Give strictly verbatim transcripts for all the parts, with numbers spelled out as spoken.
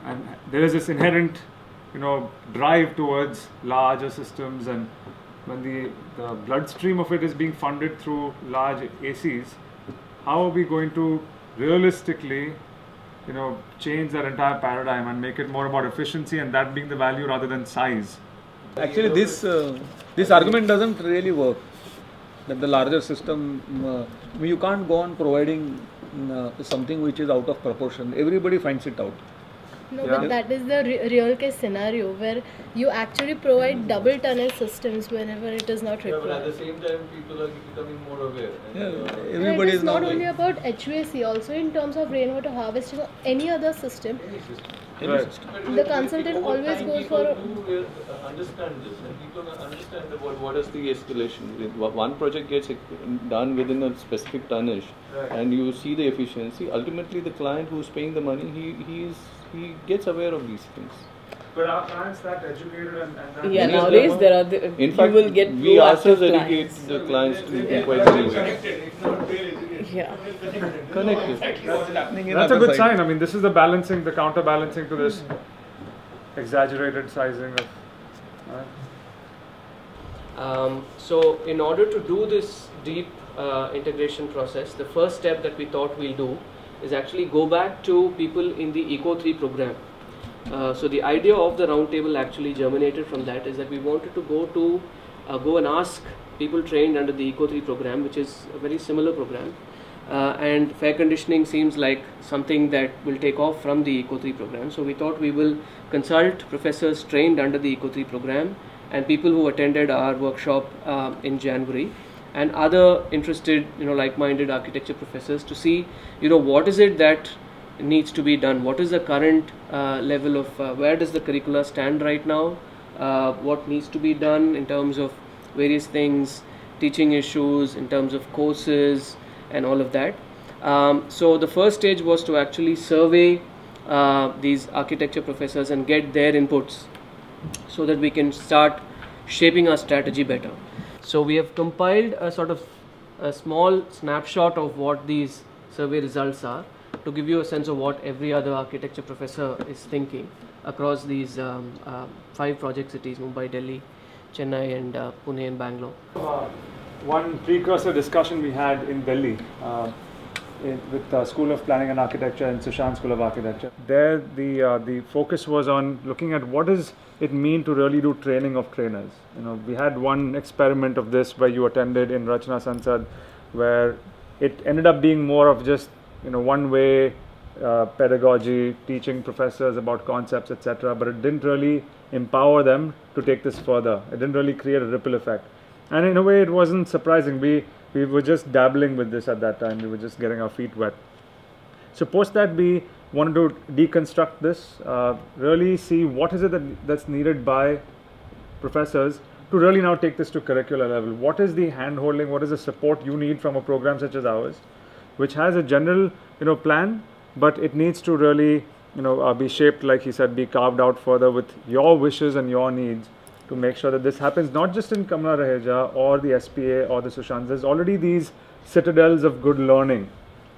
and there is this inherent, you know, drive towards larger systems, and when the, the bloodstream of it is being funded through large A Cs, how are we going to realistically, you know, change that entire paradigm and make it more about efficiency and that being the value rather than size? Actually, this uh, this argument doesn't really work. That the larger system, uh, you can't go on providing uh, something which is out of proportion. Everybody finds it out. No, Yeah. but that is the re real case scenario where you actually provide double tonnage systems whenever it is not required. Yeah, but at the same time, people are becoming more aware. And, Yeah, uh, everybody it is is not now only about H V A C, also in terms of rainwater harvesting or any other system. any system. Any Right. system. But The with- consultant with- over always time, goes people for- do, uh, understand this, and people understand about what is the escalation. With one project gets done within a specific tonnage, Right. and you see the efficiency. Ultimately, the client who's paying the money, he he is he gets aware of these things. But are clients that educated and, and that Yeah, Yes, nowadays there there are the, In you fact, will get we ourselves proactive educate clients. the clients to be Yeah. quite aware. Yeah. Connected. That's happening in That's a other good side. sign. I mean, this is the balancing, the counterbalancing to this exaggerated sizing of. Right? Um, so in order to do this deep uh, integration process, the first step that we thought we'll do is actually go back to people in the Eco three program. Uh, so the idea of the roundtable actually germinated from that, is that we wanted to go to uh, go and ask people trained under the Eco three program, which is a very similar program, uh, and fair conditioning seems like something that will take off from the Eco three program. So we thought we will consult professors trained under the Eco three program and people who attended our workshop uh, in January, and other interested, you know, like-minded architecture professors, to see, you know, what is it that needs to be done, what is the current uh, level of, uh, where does the curricula stand right now, uh, what needs to be done in terms of various things, teaching issues, in terms of courses and all of that. Um, so the first stage was to actually survey uh, these architecture professors and get their inputs, so that we can start shaping our strategy better. So we have compiled a sort of a small snapshot of what these survey results are, to give you a sense of what every other architecture professor is thinking across these um, uh, five project cities: Mumbai, Delhi, Chennai, and uh, Pune and Bangalore. Uh, one precursor discussion we had in Delhi uh, in, with the School of Planning and Architecture and Sushant School of Architecture. There, the uh, the focus was on looking at what does it mean to really do training of trainers. You know, we had one experiment of this where you attended in Rachna Sansad, where it ended up being more of just, you know, one-way uh, pedagogy, teaching professors about concepts, et cetera. But it didn't really empower them to take this further. It didn't really create a ripple effect. And in a way, it wasn't surprising. We we were just dabbling with this at that time. We were just getting our feet wet. So post that, we wanted to deconstruct this, uh, really see what is it that, that's needed by professors to really now take this to curricular level. What is the hand-holding, what is the support you need from a program such as ours, which has a general, you know, plan, but it needs to really, you know, uh, be shaped, like he said, be carved out further with your wishes and your needs, to make sure that this happens not just in Kamla, Raheja or the S P A or the Sushant. There's already these citadels of good learning,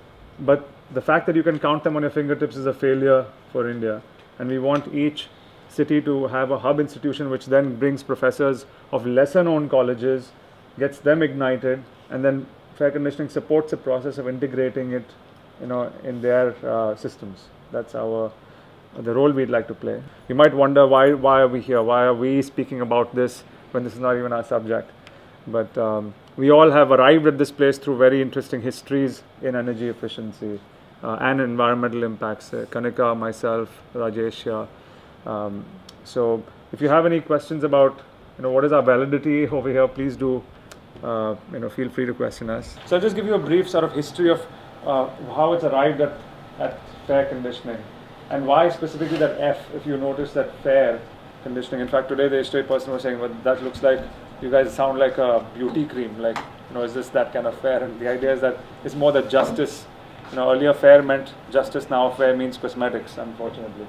but the fact that you can count them on your fingertips is a failure for India. And we want each city to have a hub institution, which then brings professors of lesser known colleges, gets them ignited, and then fair conditioning supports the process of integrating it, you know, in their uh, systems. That's our the role we'd like to play. You might wonder why why are we here? Why are we speaking about this when this is not even our subject? But um, we all have arrived at this place through very interesting histories in energy efficiency uh, and environmental impacts. Uh, Kanika, myself, Rajesh. Um, so if you have any questions about, you know, what is our validity over here, please do, uh, you know, feel free to question us. So I'll just give you a brief sort of history of uh, how it's arrived at, at fair conditioning, and why specifically that F, if you notice that fair conditioning. In fact, today the straight person was saying, well, that looks like, you guys sound like a beauty cream, like, you know, is this that kind of fair? And the idea is that it's more that justice, you know, earlier fair meant justice, now fair means cosmetics, unfortunately.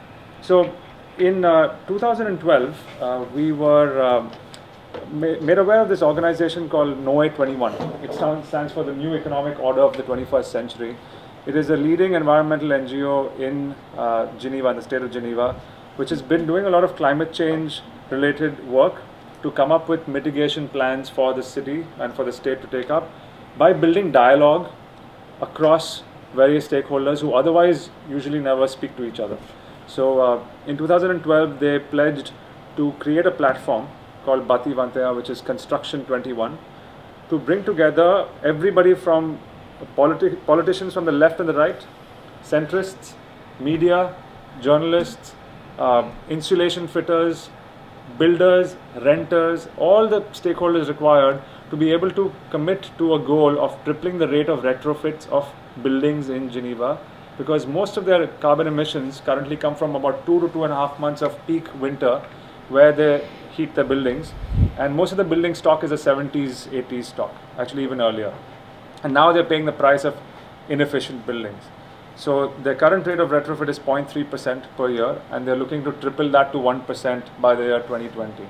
So in uh, two thousand twelve, uh, we were uh, ma made aware of this organization called N O E twenty-one. It stands for the New Economic Order of the twenty-first Century. It is a leading environmental N G O in uh, Geneva, in the state of Geneva, which has been doing a lot of climate change related work to come up with mitigation plans for the city and for the state to take up by building dialogue across various stakeholders who otherwise usually never speak to each other. So uh, in two thousand twelve, they pledged to create a platform called Bati Vanteya, which is Construction twenty-one, to bring together everybody from politi politicians from the left and the right, centrists, media, journalists, uh, insulation fitters, builders, renters, all the stakeholders required to be able to commit to a goal of tripling the rate of retrofits of buildings in Geneva, because most of their carbon emissions currently come from about two to two and a half months of peak winter where they heat their buildings, and most of the building stock is a seventies, eighties stock, actually even earlier. And now they're paying the price of inefficient buildings. So their current rate of retrofit is zero point three percent per year, and they're looking to triple that to one percent by the year twenty twenty.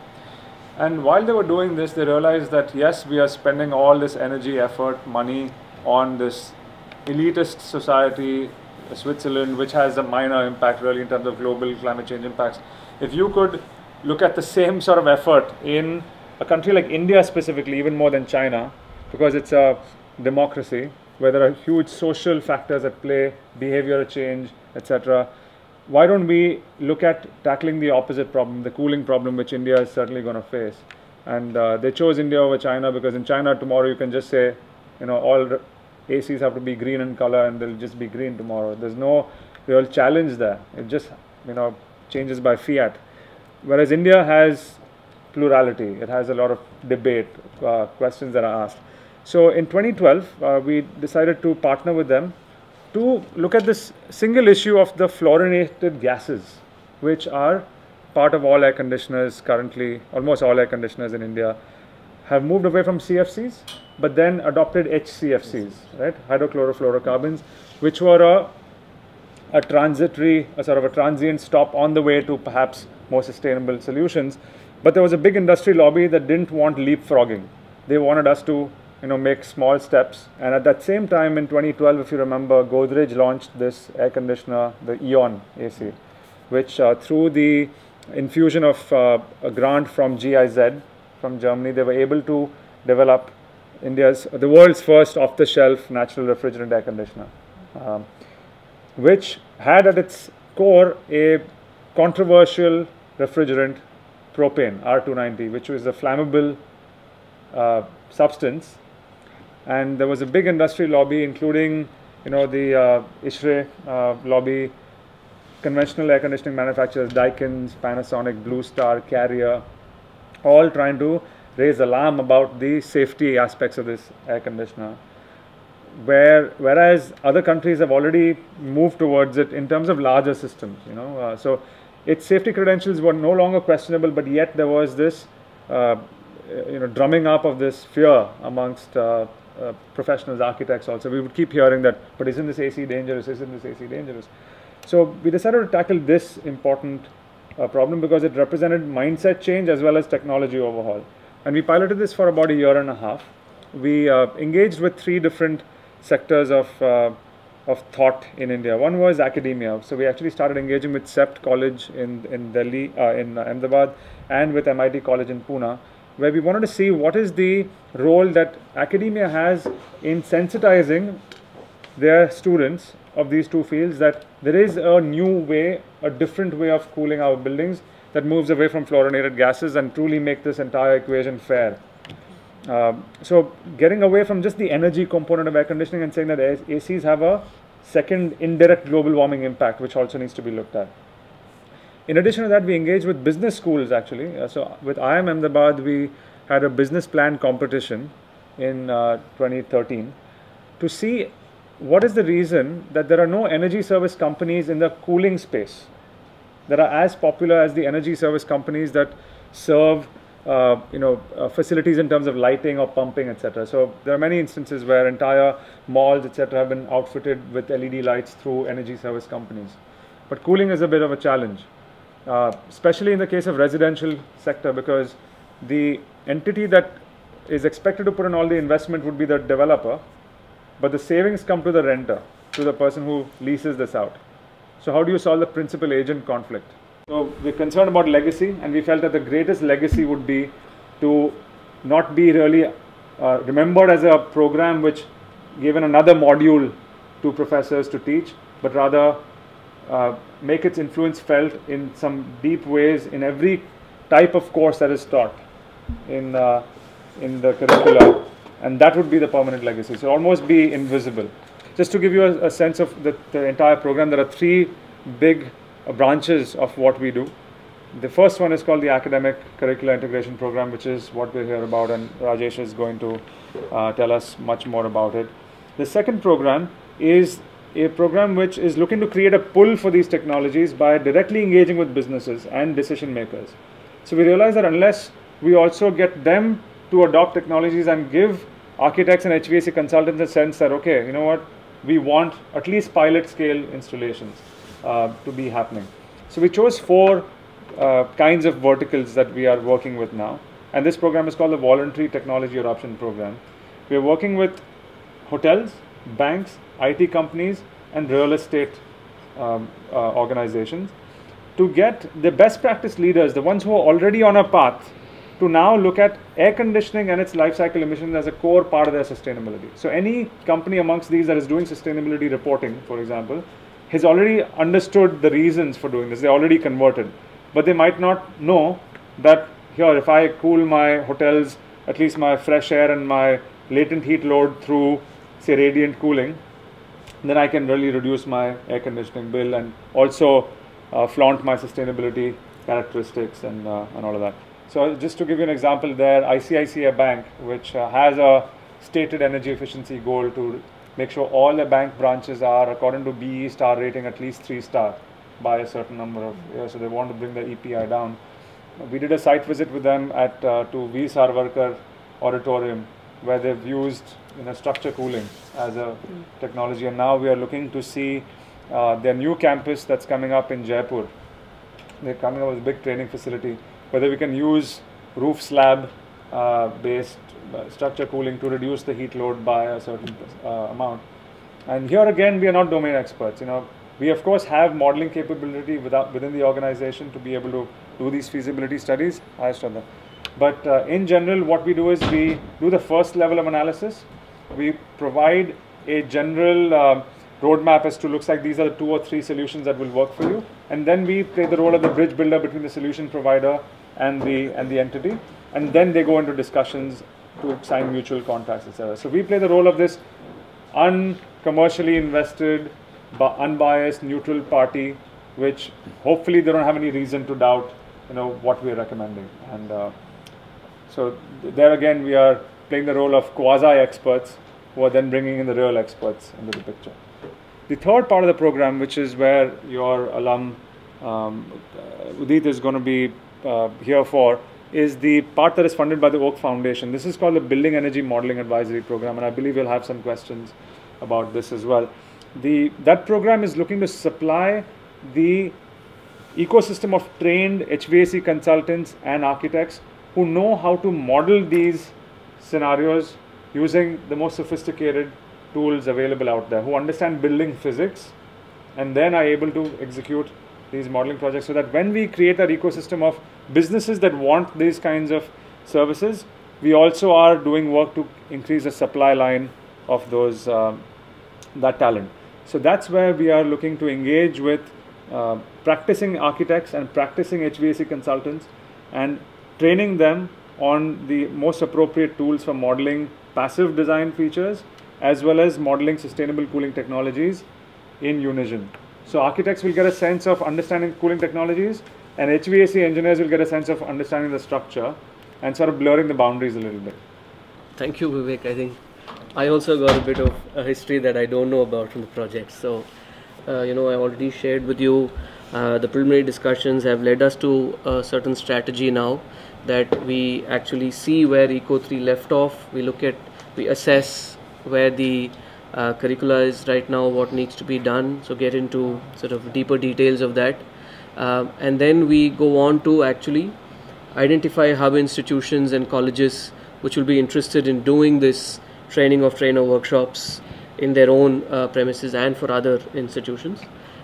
And while they were doing this, they realized that yes, we are spending all this energy, effort, money on this elitist society, Switzerland, which has a minor impact really in terms of global climate change impacts. If you could look at the same sort of effort in a country like India specifically, even more than China, because it's a democracy where there are huge social factors at play, behavioral change, et cetera. Why don't we look at tackling the opposite problem, the cooling problem, which India is certainly going to face? And uh, they chose India over China because in China tomorrow you can just say, you know, all A Cs have to be green in color and they'll just be green tomorrow. There's no real challenge there. It just, you know, changes by fiat. Whereas India has plurality. It has a lot of debate, uh, questions that are asked. So in twenty twelve, uh, we decided to partner with them to look at this single issue of the fluorinated gases, which are part of all air conditioners currently. Almost all air conditioners in India have moved away from C F Cs, but then adopted H C F Cs, right? Hydrochlorofluorocarbons, which were a, a transitory, a sort of a transient stop on the way to perhaps more sustainable solutions. But there was a big industry lobby that didn't want leapfrogging. They wanted us to, you know, make small steps. And at that same time in twenty twelve, if you remember, Godrej launched this air conditioner, the Eon A C, which uh, through the infusion of uh, a grant from G I Z from Germany, they were able to develop India's, the world's first off-the-shelf natural refrigerant air conditioner, um, which had at its core a controversial refrigerant, propane, R two ninety, which was a flammable uh, substance. And there was a big industry lobby, including, you know, the uh, ISHRE uh, lobby, conventional air conditioning manufacturers, Daikin's, Panasonic, Blue Star, Carrier, all trying to raise alarm about the safety aspects of this air conditioner. Where, whereas other countries have already moved towards it in terms of larger systems, you know. Uh, so its safety credentials were no longer questionable, but yet there was this, uh, you know, drumming up of this fear amongst uh, uh, professionals, architects also. We would keep hearing that, but isn't this A C dangerous? Isn't this A C dangerous? So we decided to tackle this important uh, problem because it represented mindset change as well as technology overhaul. And we piloted this for about a year and a half. We uh, engaged with three different sectors of uh, of thought in India. One was academia. So we actually started engaging with C E P T College in, in Delhi, uh, in Ahmedabad, and with M I T College in Pune, where we wanted to see what is the role that academia has in sensitizing their students of these two fields, that there is a new way, a different way of cooling our buildings that moves away from fluorinated gases and truly make this entire equation fair. Um, so getting away from just the energy component of air conditioning and saying that A Cs have a second indirect global warming impact, which also needs to be looked at. In addition to that, we engaged with business schools actually. Uh, so with I I M Ahmedabad, we had a business plan competition in uh, twenty thirteen to see what is the reason that there are no energy service companies in the cooling space that are as popular as the energy service companies that serve Uh, you know, uh, facilities in terms of lighting or pumping, et cetera. So there are many instances where entire malls, et cetera, have been outfitted with L E D lights through energy service companies. But cooling is a bit of a challenge, uh, especially in the case of residential sector, because the entity that is expected to put in all the investment would be the developer, but the savings come to the renter. to the person who leases this out. So how do you solve the principal agent conflict? So we're concerned about legacy, and we felt that the greatest legacy would be to not be really uh, remembered as a program which given another module to professors to teach, but rather uh, make its influence felt in some deep ways in every type of course that is taught in, uh, in the curricula, and that would be the permanent legacy. So almost be invisible. Just to give you a, a sense of the, the entire program, there are three big uh, branches of what we do. The first one is called the Academic Curricular Integration Program, which is what we'll hear about, and Rajesh is going to uh, tell us much more about it. The second program is a program which is looking to create a pull for these technologies by directly engaging with businesses and decision makers. So we realize that unless we also get them to adopt technologies and give architects and H V A C consultants a sense that, okay, you know what, we want at least pilot scale installations uh, to be happening. So we chose four uh, kinds of verticals that we are working with now, and this program is called the Voluntary Technology Adoption Program. We are working with hotels, banks, I T companies, and real estate um, uh, organizations to get the best practice leaders, the ones who are already on a path, to now look at air conditioning and its life cycle emissions as a core part of their sustainability. So any company amongst these that is doing sustainability reporting, for example, has already understood the reasons for doing this. They're already converted, but they might not know that here, if I cool my hotels, at least my fresh air and my latent heat load through, say, radiant cooling, then I can really reduce my air conditioning bill and also uh, flaunt my sustainability characteristics and, uh, and all of that. So just to give you an example there, I C I C I Bank, which uh, has a stated energy efficiency goal to make sure all the bank branches are, according to B E star rating, at least three star by a certain number of years. So they want to bring the E P I down. We did a site visit with them at uh, to V Sarvarkar Auditorium, where they've used you know, structure cooling as a mm. technology, and now we are looking to see uh, their new campus that's coming up in Jaipur. They're coming up with a big training facility, whether we can use roof slab uh, based uh, structure cooling to reduce the heat load by a certain uh, amount. And here again, we are not domain experts. You know, we of course have modeling capability without, within the organization to be able to do these feasibility studies. But uh, in general, what we do is we do the first level of analysis. We provide a general uh, roadmap as to looks like these are the two or three solutions that will work for you, and then we play the role of the bridge builder between the solution provider and the and the entity, and then they go into discussions to sign mutual contracts, et cetera. So we play the role of this uncommercially invested, but unbiased, neutral party, which hopefully they don't have any reason to doubt, you know, what we are recommending. And uh, so th there again, we are playing the role of quasi-experts who are then bringing in the real experts into the picture. The third part of the program, which is where your alum um, Udit is going to be uh, here for, is the part that is funded by the Oak Foundation. This is called the Building Energy Modeling Advisory Program, and I believe we'll have some questions about this as well. The, that program is looking to supply the ecosystem of trained H V A C consultants and architects who know how to model these scenarios using the most sophisticated tools available out there, who understand building physics and then are able to execute these modeling projects, so that when we create that ecosystem of businesses that want these kinds of services, we also are doing work to increase the supply line of those um, that talent. So that's where we are looking to engage with uh, practicing architects and practicing H V A C consultants and training them on the most appropriate tools for modeling passive design features as well as modeling sustainable cooling technologies in unison. So architects will get a sense of understanding cooling technologies, and H V A C engineers will get a sense of understanding the structure and sort of blurring the boundaries a little bit. Thank you, Vivek. I think I also got a bit of a history that I don't know about from the project. So, uh, you know, I already shared with you uh, the preliminary discussions have led us to a certain strategy now that we actually see where Eco three left off. We look at, we assess where the uh, curricula is right now, what needs to be done. So get into sort of deeper details of that. Uh, and then we go on to actually identify hub institutions and colleges which will be interested in doing this training of trainer workshops in their own uh, premises and for other institutions.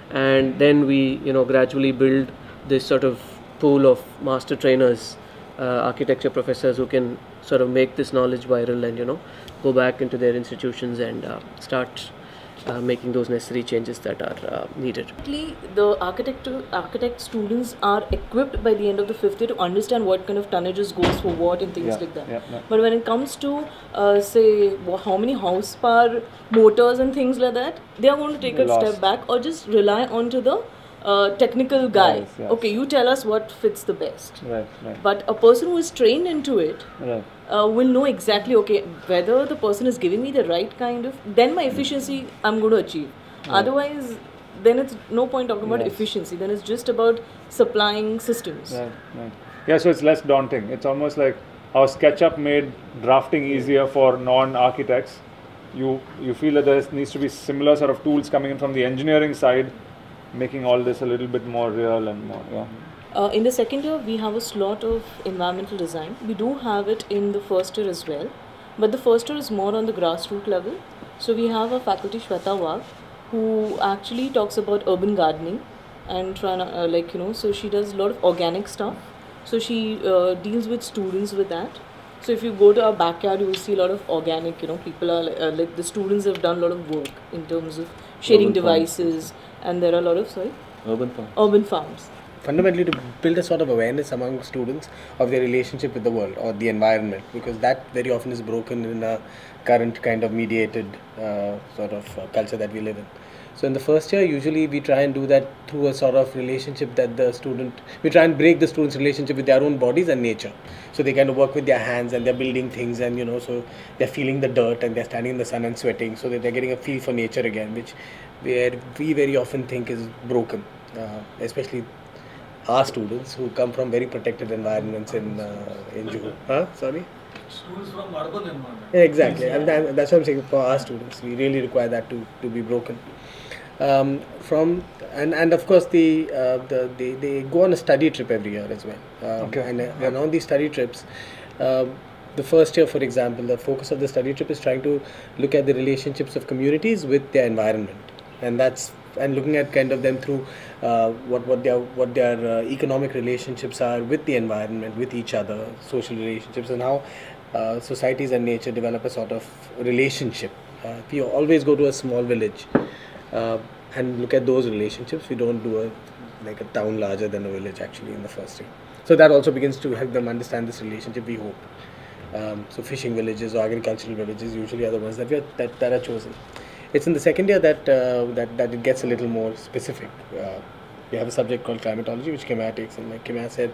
And then we, you know, gradually build this sort of pool of master trainers, uh, architecture professors who can sort of make this knowledge viral and, you know, go back into their institutions and uh, start uh, making those necessary changes that are uh, needed. The architect architect students are equipped by the end of the fifth year to understand what kind of tonnages goes for what and things Yeah, like that. yeah, yeah. But when it comes to uh, say wha- how many horsepower motors and things like that, they are going to take a Lost. step back or just rely onto the uh, technical guy. Yes, yes. Okay, you tell us what fits the best. Right, right, But a person who is trained into it right. uh, will know exactly, okay, whether the person is giving me the right kind of, then my efficiency I'm going to achieve. Otherwise, then it's no point talking about Yes. efficiency. Then it's just about supplying systems. Right, right. Yeah, so it's less daunting. It's almost like how SketchUp made drafting easier for non-architects. You you feel that there needs to be similar sort of tools coming in from the engineering side, making all this a little bit more real and more, yeah. Uh, in the second year, we have a slot of environmental design. We do have it in the first year as well. But the first year is more on the grassroots level. So we have a faculty, Shweta Wagh, who actually talks about urban gardening and trying to, uh, like, you know, so she does a lot of organic stuff. So she uh, deals with students with that. So if you go to our backyard, you will see a lot of organic, you know, people are uh, like the students have done a lot of work in terms of shading Urban farms. devices, and there are a lot of, sorry, Urban farm. urban farms. Fundamentally to build a sort of awareness among students of their relationship with the world or the environment, because that very often is broken in a current kind of mediated uh, sort of uh, culture that we live in. So in the first year, usually we try and do that through a sort of relationship that the student, we try and break the student's relationship with their own bodies and nature. So they kind of work with their hands and they're building things, and you know, so they're feeling the dirt and they're standing in the sun and sweating, so that they're getting a feel for nature again, which where we very often think is broken, uh, especially our students who come from very protected environments in uh, in Juhu. Huh? Sorry? Students from urban environment. Yeah, exactly, and that, that's what I'm saying. For our students, we really require that to, to be broken. Um, from and, and of course the, uh, the they, they go on a study trip every year as well. Um, Okay. And, uh, and on these study trips, uh, the first year, for example, the focus of the study trip is trying to look at the relationships of communities with their environment, and that's and looking at kind of them through uh, what what their what their uh, economic relationships are with the environment, with each other, social relationships, and how uh, societies and nature develop a sort of relationship. Uh, we always go to a small village uh, and look at those relationships. We don't do a like a town larger than a village actually in the first year. So that also begins to help them understand this relationship, we hope. Um, so fishing villages or agricultural villages usually are the ones that we are, that, that are chosen. It's in the second year that uh, that that it gets a little more specific. Uh, we have a subject called climatology, which Kamla takes, and like Kamla said,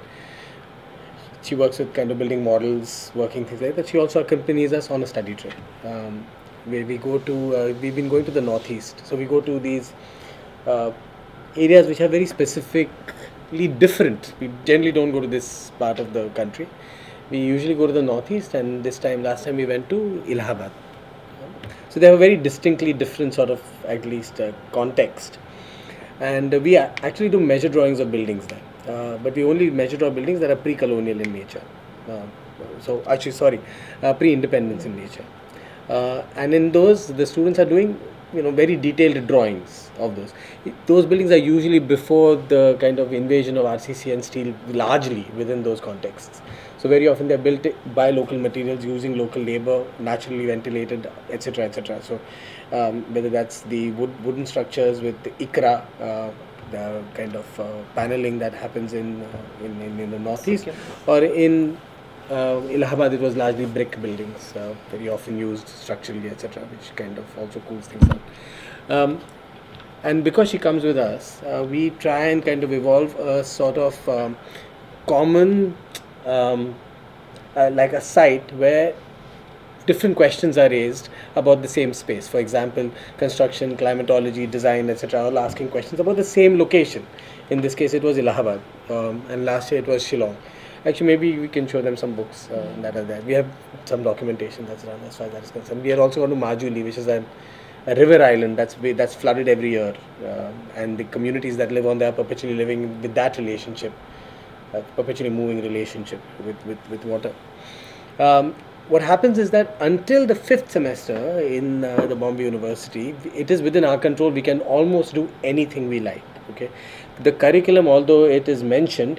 she works with kind of building models, working things like that. She also accompanies us on a study trip. Um, where we go to, uh, we've been going to the northeast. So we go to these uh, areas which are very specifically different. We generally don't go to this part of the country. We usually go to the northeast, and this time, last time we went to Allahabad. So they have a very distinctly different sort of, at least, uh, context. And uh, we actually do measure drawings of buildings there. Uh, but we only measure draw buildings that are pre-colonial in nature. Uh, so actually, sorry, uh, pre-independence in nature. Uh, and in those, the students are doing, you know, very detailed drawings of those. Those buildings are usually before the kind of invasion of R C C and steel, largely within those contexts. So very often they are built by local materials, using local labor, naturally ventilated, et cetera, et cetera. So um, whether that's the wood, wooden structures with the ikra, uh, the kind of uh, paneling that happens in, uh, in, in in the northeast, or in uh, Allahabad, it was largely brick buildings, uh, very often used structurally, et cetera, which kind of also cools things down. Um, and because she comes with us, uh, we try and kind of evolve a sort of um, common. Um, uh, like a site where different questions are raised about the same space. For example, construction, climatology, design, et cetera, all asking questions about the same location. In this case, it was Allahabad, um, and last year it was Shillong. Actually, maybe we can show them some books uh, that are there. We have some documentation that's done as far as that is concerned. We are also going to Majuli, which is an, a river island that's that's flooded every year, uh, and the communities that live on there are perpetually living with that relationship. A perpetually moving relationship with, with, with water. Um, what happens is that until the fifth semester in uh, the Bombay University, it is within our control. We can almost do anything we like. Okay, the curriculum, although it is mentioned,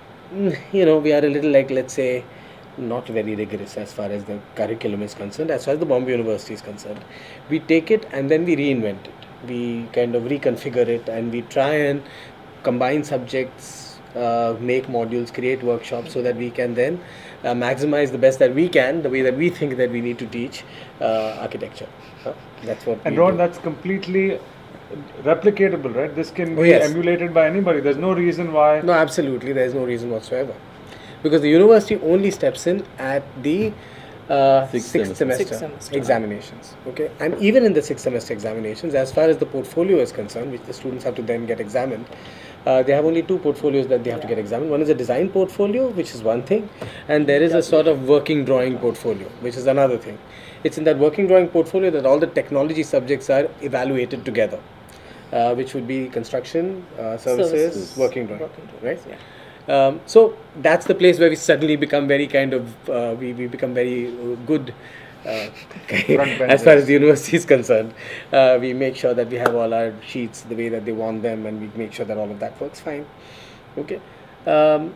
you know, we are a little like, let's say, not very rigorous as far as the curriculum is concerned. As far as the Bombay University is concerned, we take it and then we reinvent it. We kind of reconfigure it and we try and combine subjects, uh, make modules, create workshops, so that we can then uh, maximize the best that we can, the way that we think that we need to teach uh, architecture. Huh? That's what. And we Ron, do. that's completely replicatable, right? This can Oh, be yes. emulated by anybody. There's no reason why. No, absolutely. There is no reason whatsoever. Because the university only steps in at the uh, Sixth sixth, semester. semester, Sixth semester. examinations. Okay, and even in the sixth semester examinations, as far as the portfolio is concerned, which the students have to then get examined, uh, they have only two portfolios that they have to get examined. One is a design portfolio, which is one thing, and there is a sort of working drawing portfolio, which is another thing. It's in that working drawing portfolio that all the technology subjects are evaluated together, uh, which would be construction, uh, services, Services. working drawing, Working drawings, right? yeah. Um, so that's the place where we suddenly become very kind of uh, we, we become very uh, good uh, as far as the university is concerned. Uh, we make sure that we have all our sheets the way that they want them, and we make sure that all of that works fine. Okay. Um,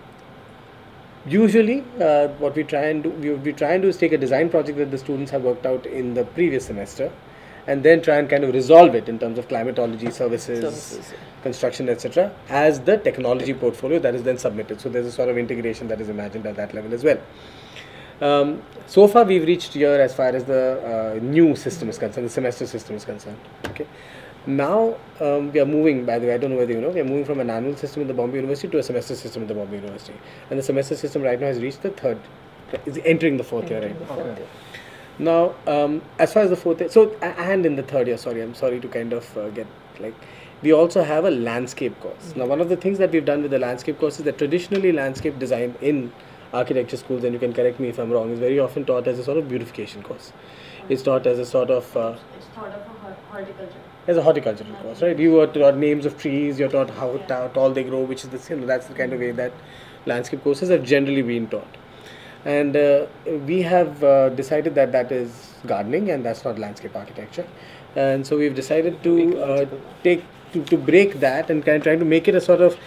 usually, uh, what we try and do, we, we try and do is take a design project that the students have worked out in the previous semester, and then try and kind of resolve it in terms of climatology, services, Services, yeah. construction, et cetera, as the technology portfolio that is then submitted. So there's a sort of integration that is imagined at that level as well. Um, so far, we've reached here as far as the uh, new system is concerned, the semester system is concerned. Okay. Now um, we are moving. By the way, I don't know whether you know, we are moving from an annual system in the Bombay University to a semester system in the Bombay University, and the semester system right now has reached the third, is entering the fourth year right now. Okay. Now, um, as far as the fourth year, so a- and in the third year, sorry, I'm sorry to kind of uh, get like, we also have a landscape course. Now, one of the things that we've done with the landscape course is that traditionally landscape design in architecture schools, and you can correct me if I'm wrong, is very often taught as a sort of beautification course. It's taught as a sort of uh, It's thought of a hor- horticulture. as a horticultural course, right? You were taught names of trees, you're taught how ta- tall they grow, which is the same. That's the kind of way that landscape courses have generally been taught. And uh, we have uh, decided that that is gardening and that's not landscape architecture. And so we've decided to uh, take to, to break that and kind of trying to make it a sort of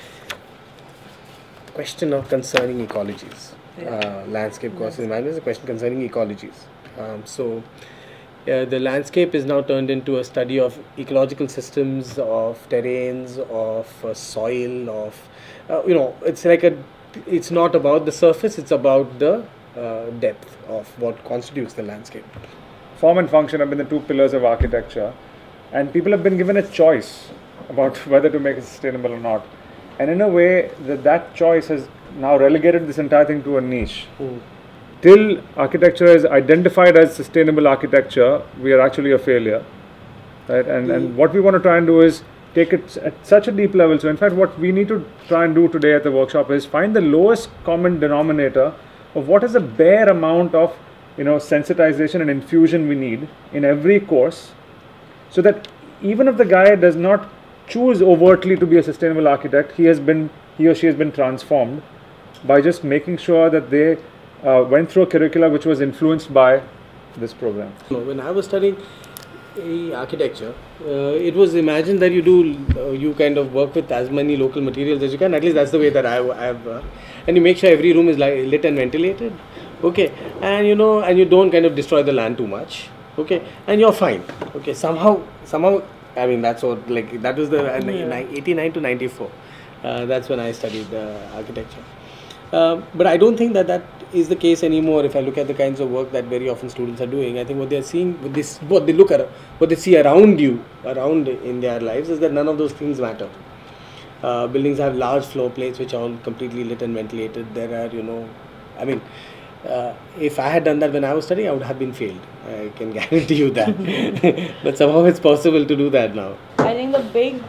question of concerning ecologies. Uh, landscape courses, imagine is a question concerning ecologies. Um, so uh, the landscape is now turned into a study of ecological systems, of terrains, of uh, soil, of uh, you know, it's like a. It's not about the surface; it's about the uh, depth of what constitutes the landscape. Form and function have been the two pillars of architecture, and people have been given a choice about whether to make it sustainable or not. And in a way, that that choice has now relegated this entire thing to a niche. Mm. Till architecture is identified as sustainable architecture, we are actually a failure, right? And and what we want to try and do is take it at such a deep level. So in fact, what we need to try and do today at the workshop is find the lowest common denominator of what is the bare amount of, you know, sensitization and infusion we need in every course, so that even if the guy does not choose overtly to be a sustainable architect, he has been, he or she has been transformed by just making sure that they uh, went through a curricula which was influenced by this program. No, when I was studying uh, architecture, uh, it was imagined that you do, uh, you kind of work with as many local materials as you can. At least that's the way that I have, uh, and you make sure every room is li- lit and ventilated. Okay, and you know, and you don't kind of destroy the land too much. Okay, and you're fine. Okay, somehow, somehow, I mean, that's what, like, that was the uh, ni- eighty-nine to ninety-four. Uh, that's when I studied uh, architecture. Uh, but I don't think that that is the case anymore. If I look at the kinds of work that very often students are doing, I think what they are seeing, what this, what they look at, what they see around you, around in their lives, is that none of those things matter. Uh, buildings have large floor plates which are all completely lit and ventilated. There are, you know, I mean, uh, if I had done that when I was studying, I would have been failed. I can guarantee you that. But somehow it's possible to do that now. I think the big,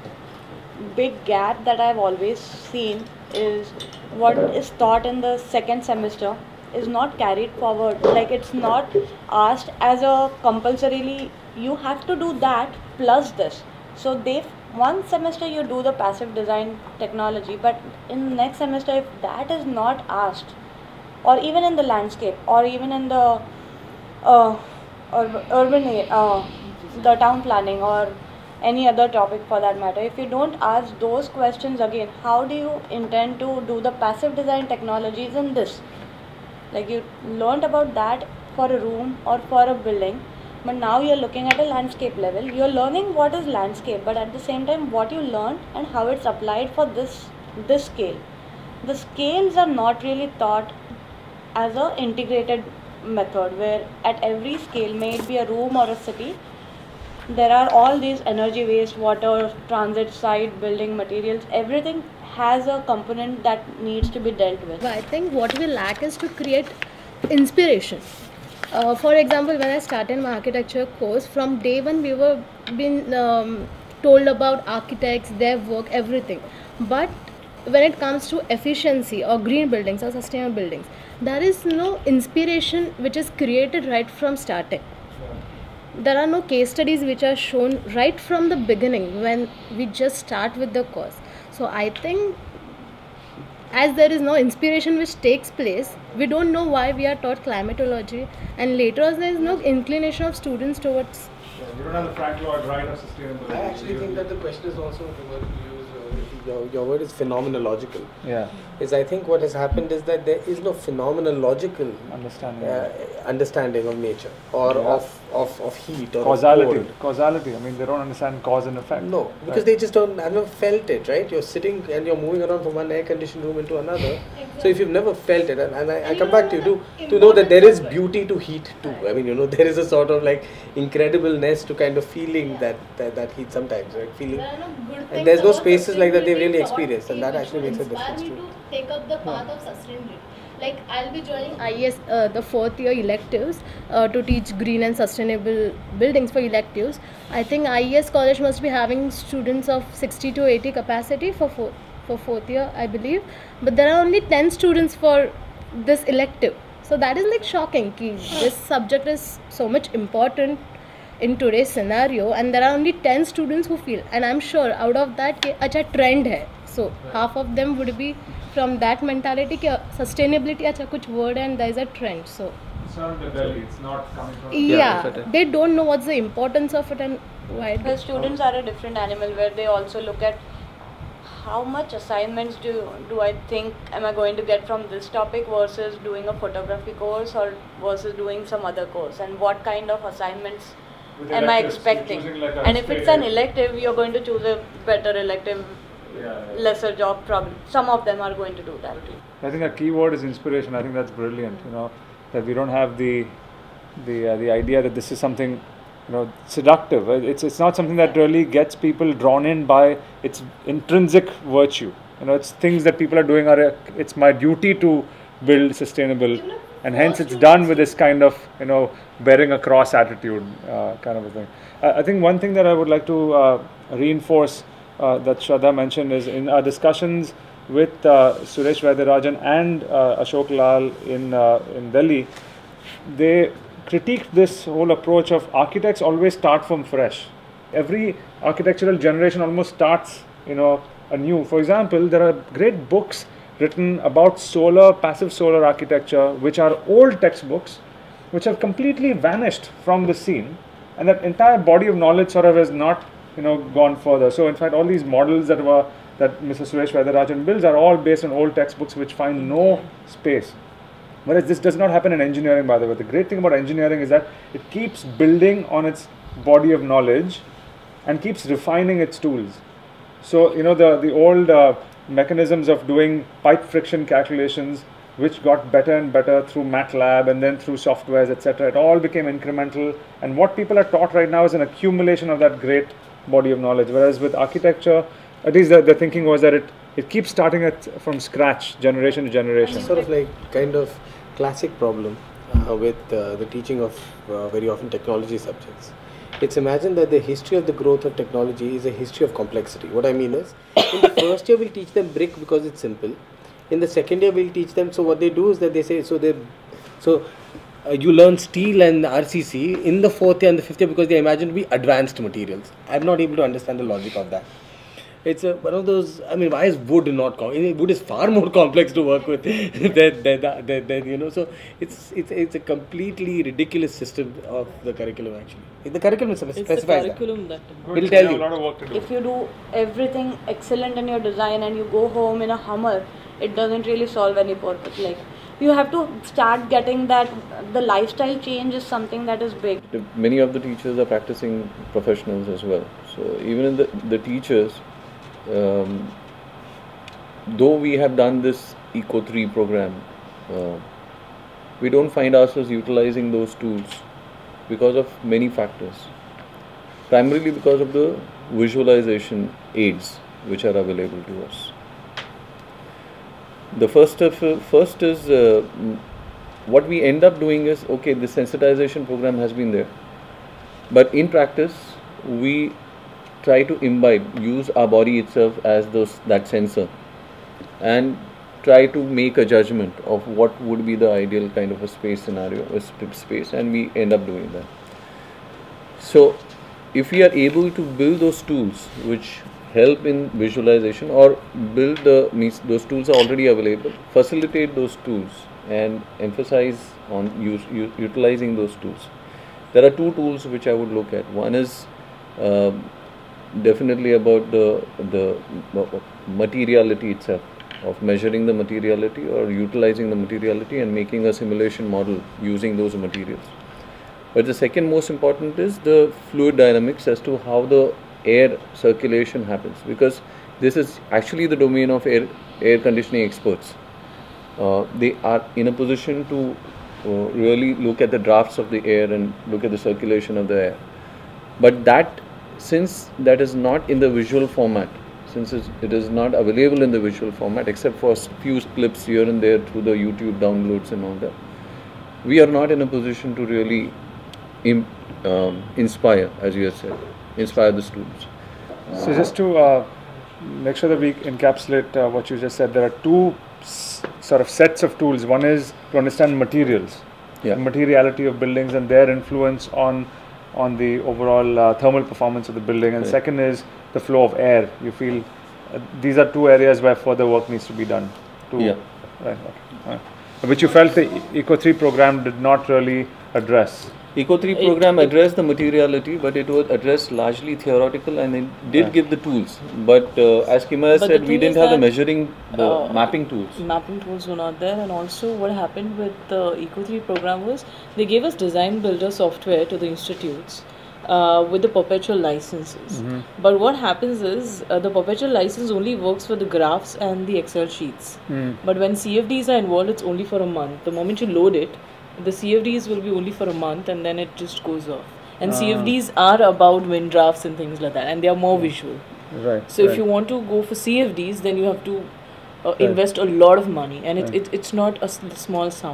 big gap that I've always seen is what is taught in the second semester is not carried forward. Like, it's not asked as a compulsorily, you have to do that plus this. So they, one semester you do the passive design technology, but in next semester if that is not asked, or even in the landscape, or even in the uh, ur- urban, a- uh, the town planning, or any other topic for that matter, if you don't ask those questions again, how do you intend to do the passive design technologies in this? Like, you learned about that for a room or for a building, but now you're looking at a landscape level. You're learning what is landscape, but at the same time what you learned and how it's applied for this this scale. The scales are not really taught as a integrated method, where at every scale, may it be a room or a city, there are all these energy, waste, water, transit, site, building materials, everything has a component that needs to be dealt with. I think what we lack is to create inspiration. Uh, for example, when I started my architecture course, from day one we were being um, told about architects, their work, everything. But when it comes to efficiency or green buildings or sustainable buildings, there is no inspiration which is created right from starting. There are no case studies which are shown right from the beginning when we just start with the course. So I think as there is no inspiration which takes place, we don't know why we are taught climatology, and later on there is no inclination of students towards. Yeah, you don't have the Frank Lloyd Wright of sustainability. I actually think that the question is also the word you use. Uh, your, your word is phenomenological. Yeah. Is I think what has happened is that there is no phenomenological Understanding. uh, understanding of nature or Yeah. of, of, of heat or Causality. of cold. Causality. I mean, they don't understand cause and effect. No, because Right. they just don't have never felt it, right? You're sitting and you're moving around from one air-conditioned room into another. So if you've never felt it, and, and I, I come back to you to, to know that there is beauty to heat too. I mean, you know, there is a sort of like incredibleness to kind of feeling that that, that heat sometimes, right? Feeling. And there's no spaces like that they've really experienced, and that actually makes a difference too. To take up the path of sustainability. Like, I'll be joining I E S, uh, the fourth year electives, uh, to teach green and sustainable buildings for electives. I think I E S college must be having students of sixty to eighty capacity for four, for fourth year, I believe. But there are only ten students for this elective. So that is like shocking. Ki this subject is so much important in today's scenario, and there are only ten students who feel. And I'm sure out of that, ki, acha trend hai. So half of them would be from that mentality ki sustainability acha kuch word and there is a trend. So It's not in the Delhi. It's not coming from. yeah, that's right. they don't know what's the importance of it and why. The students are a different animal, where they also look at how much assignments do do I think am I going to get from this topic versus doing a photography course or versus doing some other course, and what kind of assignments With am I electives, you're expecting? choosing like a And if it's an straight- elective, you're going to choose a better elective, Yeah, yeah. lesser job probably. Some of them are going to do that. I think a key word is inspiration. I think that's brilliant. You know, that we don't have the the uh, the idea that this is something, you know, seductive. Uh, It's it's not something that really gets people drawn in by its intrinsic virtue. You know, it's things that people are doing. Are uh, it's my duty to build sustainable, and hence it's done with this kind of, you know, bearing a cross attitude, uh, kind of a thing. I, I think one thing that I would like to uh, reinforce uh, that Shraddha mentioned is in our discussions with uh, Suresh Vaidarajan and uh, Ashok Lal in uh, in Delhi, they critiqued this whole approach of architects always start from fresh. Every architectural generation almost starts, you know, anew. For example, there are great books written about solar, passive solar architecture, which are old textbooks, which have completely vanished from the scene, and that entire body of knowledge sort of has not, you know, gone further. So in fact, all these models that were that Mister Suresh Vaidarajan builds are all based on old textbooks which find no space. Whereas this does not happen in engineering, by the way. The great thing about engineering is that it keeps building on its body of knowledge and keeps refining its tools. So, you know, the, the old uh, mechanisms of doing pipe friction calculations, which got better and better through MATLAB and then through softwares, et cetera. It all became incremental. And what people are taught right now is an accumulation of that great body of knowledge. Whereas with architecture, at least the, the thinking was that it, it keeps starting at from scratch, generation to generation. It's sort of like kind of classic problem uh, with uh, the teaching of uh, very often technology subjects. It's imagined that the history of the growth of technology is a history of complexity. What I mean is, in the first year we'll teach them brick because it's simple. In the second year we'll teach them, so what they do is that they say, so they, so uh, you learn steel and R C C in the fourth year and the fifth year because they imagine to be advanced materials. I'm not able to understand the logic of that. it's a, one of those. I mean, why is wood not? Com- wood is far more complex to work with than, than, than, than you know. So it's it's it's a completely ridiculous system of the curriculum. Actually, the curriculum specifies it's the curriculum that. that. It'll tell a you. lot of work to do. If you do everything excellent in your design and you go home in a Hummer, it doesn't really solve any purpose. Like, you have to start getting that the lifestyle change is something that is big. Many of the teachers are practicing professionals as well. So even in the, the teachers, um, though we have done this Eco three program, uh, we don't find ourselves utilizing those tools because of many factors. Primarily because of the visualization aids which are available to us. The first of, uh, first is uh, what we end up doing is, okay, the sensitization program has been there, but in practice we try to imbibe, use our body itself as those that sensor, and try to make a judgment of what would be the ideal kind of a space scenario, a split space, and we end up doing that. So if we are able to build those tools which help in visualization, or build the means those tools are already available, facilitate those tools and emphasize on use, u- utilizing those tools. There are two tools which I would look at. One is uh, definitely about the the materiality itself, of measuring the materiality or utilizing the materiality and making a simulation model using those materials. But the second most important is the fluid dynamics as to how the air circulation happens, because this is actually the domain of air air conditioning experts. Uh, they are in a position to uh, really look at the drafts of the air and look at the circulation of the air. But that, since that is not in the visual format, since it is not available in the visual format except for few clips here and there through the YouTube downloads and all that, we are not in a position to really im- um, inspire, as you have said, inspire the students. So just to uh, make sure that we encapsulate uh, what you just said, there are two s- sort of sets of tools. One is to understand materials, Yeah. the materiality of buildings and their influence on on the overall uh, thermal performance of the building, and Right. second is the flow of air. You feel uh, these are two areas where further work needs to be done. To, Yeah. Right, okay. Right. Which you felt the Eco three program did not really address. Eco three It- program it- addressed the materiality, but it was addressed largely theoretical, and it did Yeah. give the tools. But uh, as Kima has But the said, we thing didn't is have the that, measuring, the uh, mapping tools. Mapping tools were not there, and also what happened with the Eco three program was they gave us design builder software to the institutes uh, with the perpetual licenses. But what happens is uh, the perpetual license only works for the graphs and the Excel sheets. But when C F Ds are involved, it's only for a month. The moment you load it, the C F Ds will be only for a month, and then it just goes off. And C F Ds are about wind drafts and things like that, and they are more visual. Right. So right. if you want to go for C F Ds, then you have to uh, invest a lot of money, and it, Right. it, it's not a s- small sum.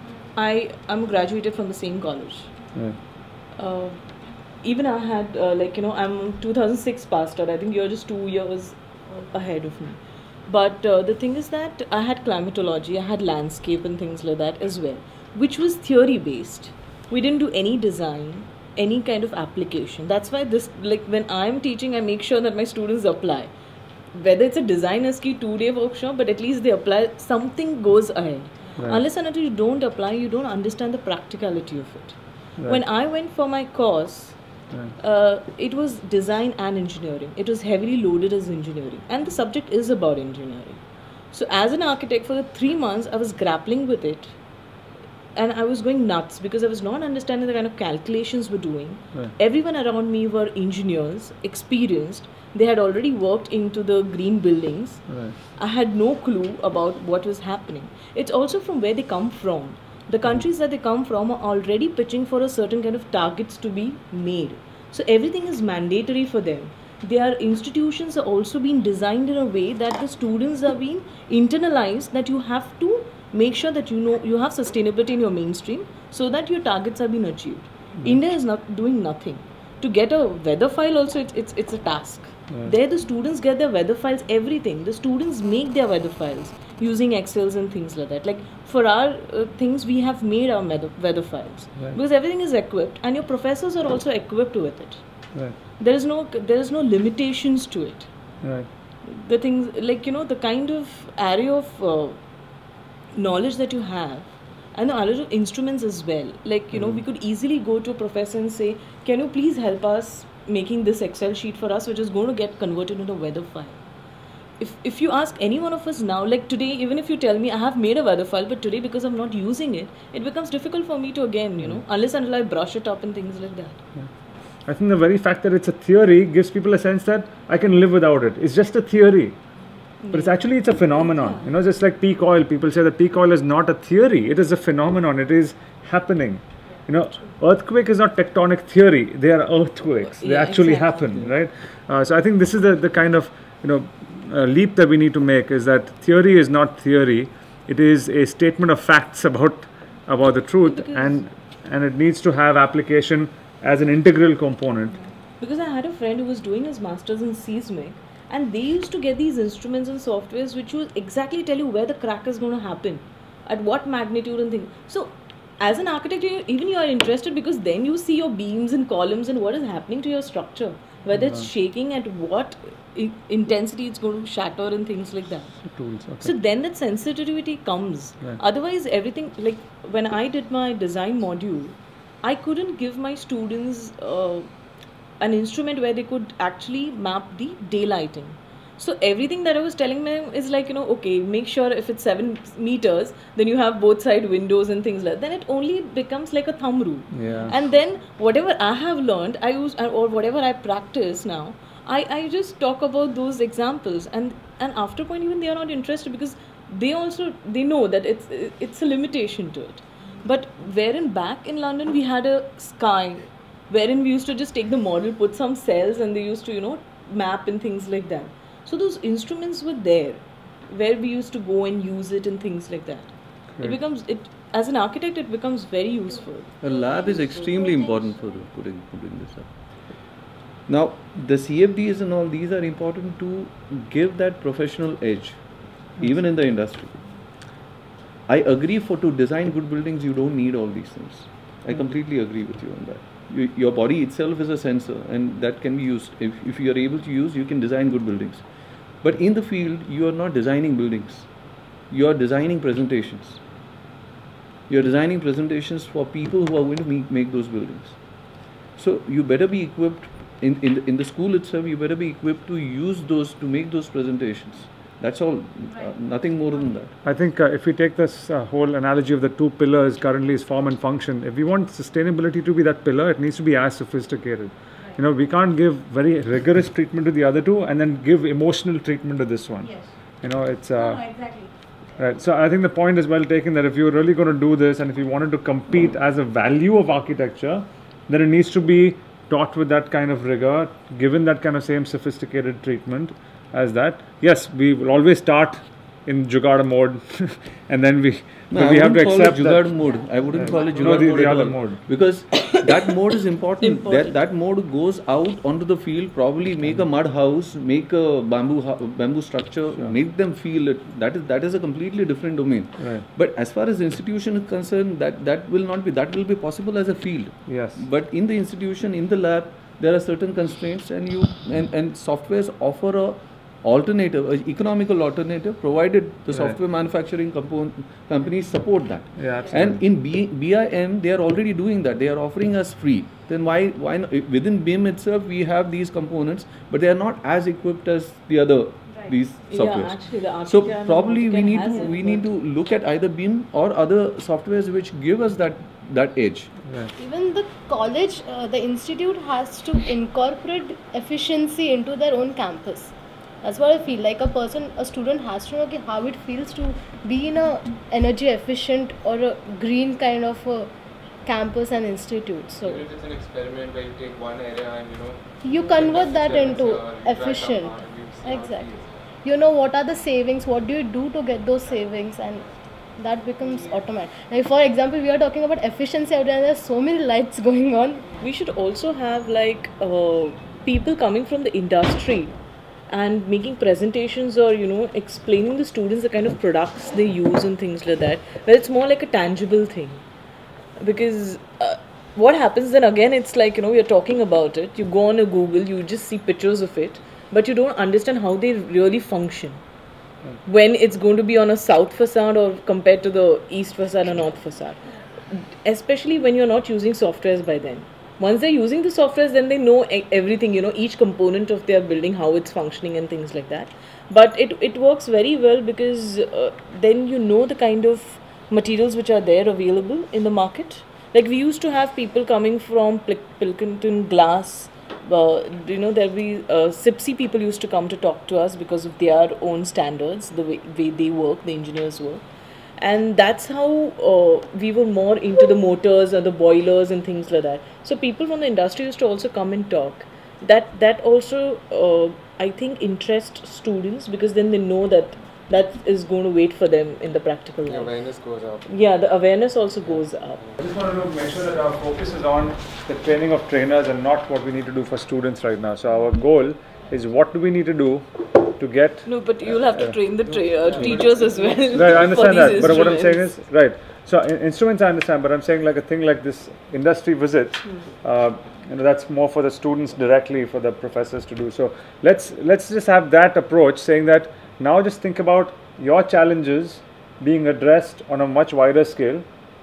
I I'm graduated from the same college. Right. Uh, even I had uh, like you know I'm two thousand six passed out. I think you're just two years ahead of me. But uh, the thing is that I had climatology, I had landscape and things like that as well, which was theory based. We didn't do any design, any kind of application. That's why this, like when I'm teaching, I make sure that my students apply. Whether it's a designer's key two-day workshop, but at least they apply, something goes ahead. Right. Unless and until you don't apply, you don't understand the practicality of it. Right. When I went for my course, Right. uh, it was design and engineering. It was heavily loaded as engineering, and the subject is about engineering. So as an architect, for the three months, I was grappling with it, and I was going nuts because I was not understanding the kind of calculations we're doing. Right. Everyone around me were engineers, experienced. They had already worked into the green buildings. Right. I had no clue about what was happening. It's also from where they come from. The countries that they come from are already pitching for a certain kind of targets to be made. So everything is mandatory for them. Their institutions are also being designed in a way that the students are being internalized, that you have to make sure that you know you have sustainability in your mainstream so that your targets are being achieved. Mm. India is not doing nothing. To get a weather file also, it's it's, it's a task. Yeah. There the students get their weather files, everything. The students make their weather files using Excels and things like that. Like for our uh, things, we have made our weather, weather files. Right. Because everything is equipped, and your professors are also equipped with it. Right. There is no there is no limitations to it. Right. the things like, you know, the kind of array of uh, knowledge that you have, and the knowledge of instruments as well. Like, you know, we could easily go to a professor and say, can you please help us making this Excel sheet for us, which is going to get converted into a weather file. If, if you ask any one of us now, like today, even if you tell me I have made a weather file, but today because I'm not using it, it becomes difficult for me to again, you know, unless until I brush it up and things like that. Yeah. I think the very fact that it's a theory gives people a sense that I can live without it. It's just a theory. But it's actually, it's a phenomenon. Yeah. You know, just like peak oil, people say that peak oil is not a theory. It is a phenomenon. It is happening. You know, earthquake is not tectonic theory. They are earthquakes. They Yeah, actually exactly. happen, right? Uh, so I think this is the, the kind of, you know, uh, leap that we need to make, is that theory is not theory. It is a statement of facts about about the truth, Because- and and it needs to have application as an integral component. Because I had a friend who was doing his masters in seismic, and they used to get these instruments and softwares which will exactly tell you where the crack is going to happen, at what magnitude and things. So as an architect, you, even you are interested, because then you see your beams and columns and what is happening to your structure, whether it's shaking, at what i- intensity it's going to shatter and things like that. Tools. Okay. So then that sensitivity comes. Right. Otherwise, everything, like when I did my design module, I couldn't give my students uh, an instrument where they could actually map the daylighting. So everything that I was telling them is like, you know, okay, make sure if it's seven meters, then you have both side windows and things like that. Then it only becomes like a thumb rule. Yeah. And then whatever I have learned, I use, or whatever I practice now, I, I just talk about those examples. And, and after a point, even they are not interested, because they also, they know that it's, it's a limitation to it. But wherein back in London, we had a sky, wherein we used to just take the model, put some cells, and they used to, you know, map and things like that. So those instruments were there, where we used to go and use it and things like that. It becomes, it as an architect, it becomes very useful. A lab is extremely important for putting, putting this up. Now, the C F Ds and all these are important to give that professional edge, even in the industry. I agree, for to design good buildings, you don't need all these things. I completely agree with you on that. You, your body itself is a sensor, and that can be used. If, if you are able to use, you can design good buildings. But in the field, you are not designing buildings. You are designing presentations. You are designing presentations for people who are going to make, make those buildings. So you better be equipped, in, in, the, in the school itself, you better be equipped to use those, to make those presentations. That's all, uh, nothing more than that. I think uh, if we take this uh, whole analogy of the two pillars currently is form and function, if we want sustainability to be that pillar, it needs to be as sophisticated. You know, we can't give very rigorous treatment to the other two and then give emotional treatment to this one. Yes. You know, it's... Uh, No, exactly. Right. So I think the point is well taken, that if you're really going to do this, and if you wanted to compete as a value of architecture, then it needs to be taught with that kind of rigor, given that kind of same sophisticated treatment as that. Yes, we will always start in Jugaad mode, and then we No, but I we have to wouldn't call accept it that. Jugaad mode. I wouldn't Yeah. call it No, Jugaad the- mode the at other all. mode. Because that mode is important. Important. That, that mode goes out onto the field, probably make a mud house, make a bamboo hou- bamboo structure, make them feel it. That is that is a completely different domain. Right. But as far as the institution is concerned, that, that will not be, that will be possible as a field. Yes. But in the institution, in the lab, there are certain constraints, and you and, and softwares offer a alternative, a economical alternative, provided the Right. software manufacturing component companies support that. Yeah, absolutely. And in B, BIM, they are already doing that. They are offering us free. Then why why not? Within B I M itself, we have these components, but they are not as equipped as the other these Yeah, softwares. actually, the So Archicad and probably we AutoCAD need has to it, we need but- to look at either B I M or other softwares which give us that that edge. Even the college, uh, the institute has to incorporate efficiency into their own campus. That's what I feel like. A person, a student has to know ki how it feels to be in a energy efficient or a green kind of a campus and institute. So Even if it's an experiment where you take one area and you know you convert that Sure, into sure, you try it out efficient. and you see how it Exactly. feels. You know what are the savings, what do you do to get those savings, and that becomes automatic. Like for example, we are talking about efficiency out there, and there's so many lights going on. We should also have like uh, people coming from the industry and making presentations, or you know, explaining the students the kind of products they use and things like that, where it's more like a tangible thing. Because uh, what happens then again, it's like, you know, you're talking about it, you go on a Google, you just see pictures of it, but you don't understand how they really function. When it's going to be on a south facade or compared to the east facade or north facade. Especially when you're not using softwares by then. Once they're using the softwares, then they know e- everything, you know, each component of their building, how it's functioning and things like that. But it, it works very well because uh, then you know the kind of materials which are there available in the market. Like we used to have people coming from Pil- Pilkington Glass. Uh, you know, there be uh, S I P S I people used to come to talk to us because of their own standards, the way, way they work, the engineers work. And that's how uh, we were more into the motors or the boilers and things like that. So people from the industry used to also come and talk. That that also, uh, I think, interests students because then they know that that is going to wait for them in the practical life. The awareness goes up. Yeah, the awareness also goes up. I just wanted to make sure that our focus is on the training of trainers and not what we need to do for students right now. So our goal is what do we need to do to get... No, but you'll have to train the tra- uh, teachers as well. Right, I understand that. But what I'm saying instruments. is, right. So in, instruments I understand, but I'm saying like a thing like this industry visit, Hmm. uh, you know, that's more for the students directly, for the professors to do. So let's let's just have that approach, saying that now just think about your challenges being addressed on a much wider scale,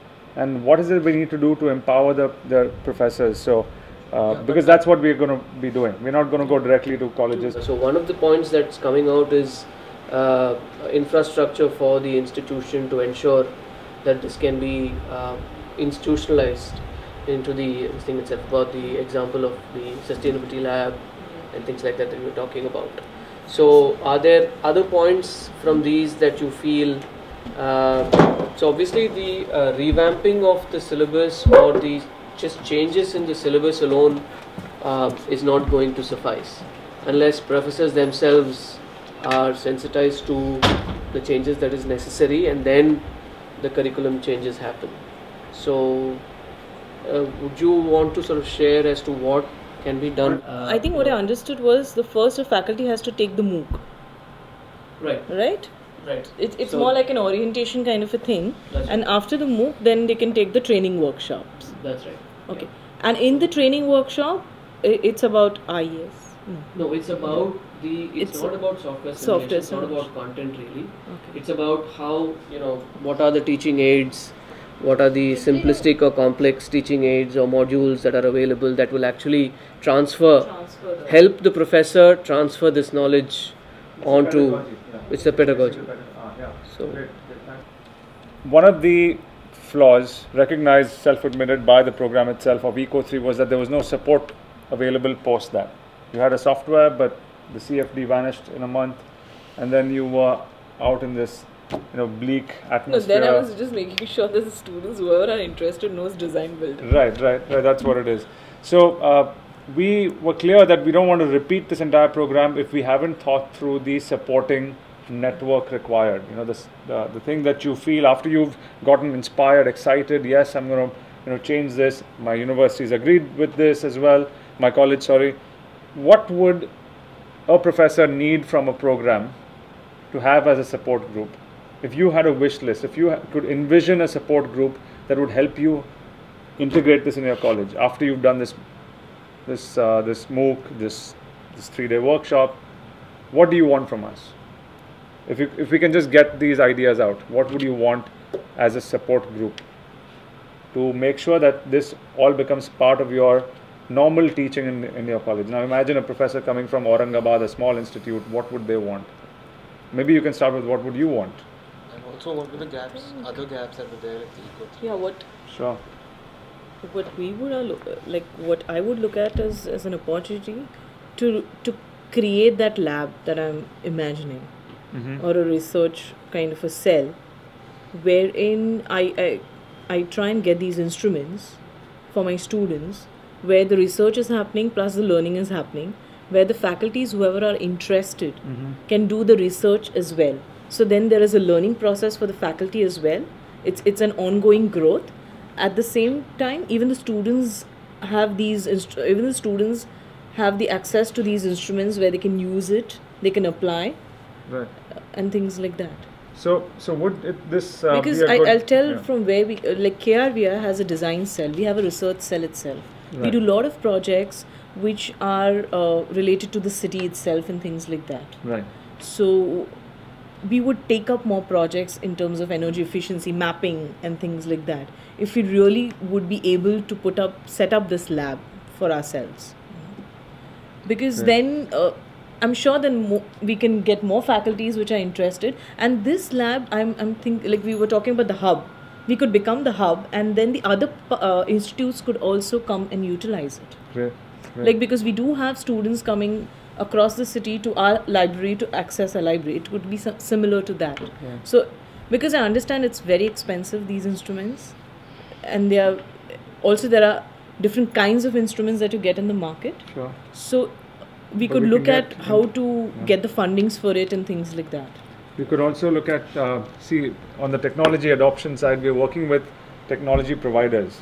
and what is it we need to do to empower the, the professors. So uh, because that's what we're going to be doing. We're not going to go directly to colleges. So one of the points that's coming out is uh, infrastructure for the institution to ensure that this can be uh, institutionalized into the thing itself. About the example of the sustainability lab and things like that that we were talking about. So are there other points from these that you feel, uh, so obviously the uh, revamping of the syllabus or the just changes in the syllabus alone uh, is not going to suffice unless professors themselves are sensitized to the changes that is necessary, and then the curriculum changes happen. So uh, would you want to sort of share as to what can be done? Uh, I think what I understood was the first the faculty has to take the MOOC. Right. Right? Right. It, it's So- more like an orientation kind of a thing. That's And after the MOOC, then they can take the training workshops. That's right. Okay. And in the training workshop, i- it's about I E S. No. No, it's about the. It's, It's not about software simulation. software It's not simulation. about content really. Okay. It's about how, you know, what are the teaching aids, what are the simplistic or complex teaching aids or modules that are available that will actually transfer, Transfer the- help the professor transfer this knowledge onto. Pedagogy, yeah. It's the pedagogy. Ah, yeah. So. Great, great, thanks. One of the flaws recognized, self-admitted by the program itself of Eco three was that there was no support available post that. You had a software, but the C F D vanished in a month, and then you were out in this, you know, bleak No, atmosphere. then I was just making sure that the students, whoever are interested, knows design building. Right, right, right. That's what it is. So uh, we were clear that we don't want to repeat this entire program if we haven't thought through the supporting network required. You know, this the, the thing that you feel after you've gotten inspired, excited. Yes, I'm going to, you know, change this. My university's agreed with this as well. My college, sorry. What would a professor need from a program to have as a support group? If you had a wish list, if you ha- could envision a support group that would help you integrate this in your college after you've done this, this, uh, this MOOC, this, this three-day workshop, what do you want from us? If you, if we can just get these ideas out, what would you want as a support group to make sure that this all becomes part of your normal teaching in, in your college? Now imagine a professor coming from Aurangabad, a small institute, what would they want? Maybe you can start with what would you want? And also, what were the gaps, other gaps that were there at the Eco three? Yeah, what Sure. what we would uh, look, like what I would look at as, as an opportunity to to create that lab that I'm imagining, Mm-hmm. or a research kind of a cell, wherein I, I I try and get these instruments for my students, where the research is happening plus the learning is happening, where the faculties, whoever are interested, Mm-hmm. can do the research as well. So then there is a learning process for the faculty as well. It's it's an ongoing growth. At the same time, even the students have these instru- even the students have the access to these instruments where they can use it, they can apply, Right. and things like that. So, so would it, this uh, Because be a I, good, I'll tell yeah. from where we uh, like K R V R has a design cell. We have a research cell itself. We do a lot of projects which are uh, related to the city itself and things like that. Right. So we would take up more projects in terms of energy efficiency, mapping and things like that, if we really would be able to put up, set up this lab for ourselves. Because Right. then uh, I'm sure then mo- we can get more faculties which are interested. And this lab, I'm, I'm think like we were talking about the hub. We could become the hub, and then the other uh, institutes could also come and utilize it. Great. Great. Like, because we do have students coming across the city to our library to access a library. It would be some, similar to that. Yeah. So, because I understand it's very expensive, these instruments, and they are also there are different kinds of instruments that you get in the market. Sure. So, we But could we look can at get- how to yeah. get the fundings for it and things like that. We could also look at, uh, see, on the technology adoption side, we're working with technology providers.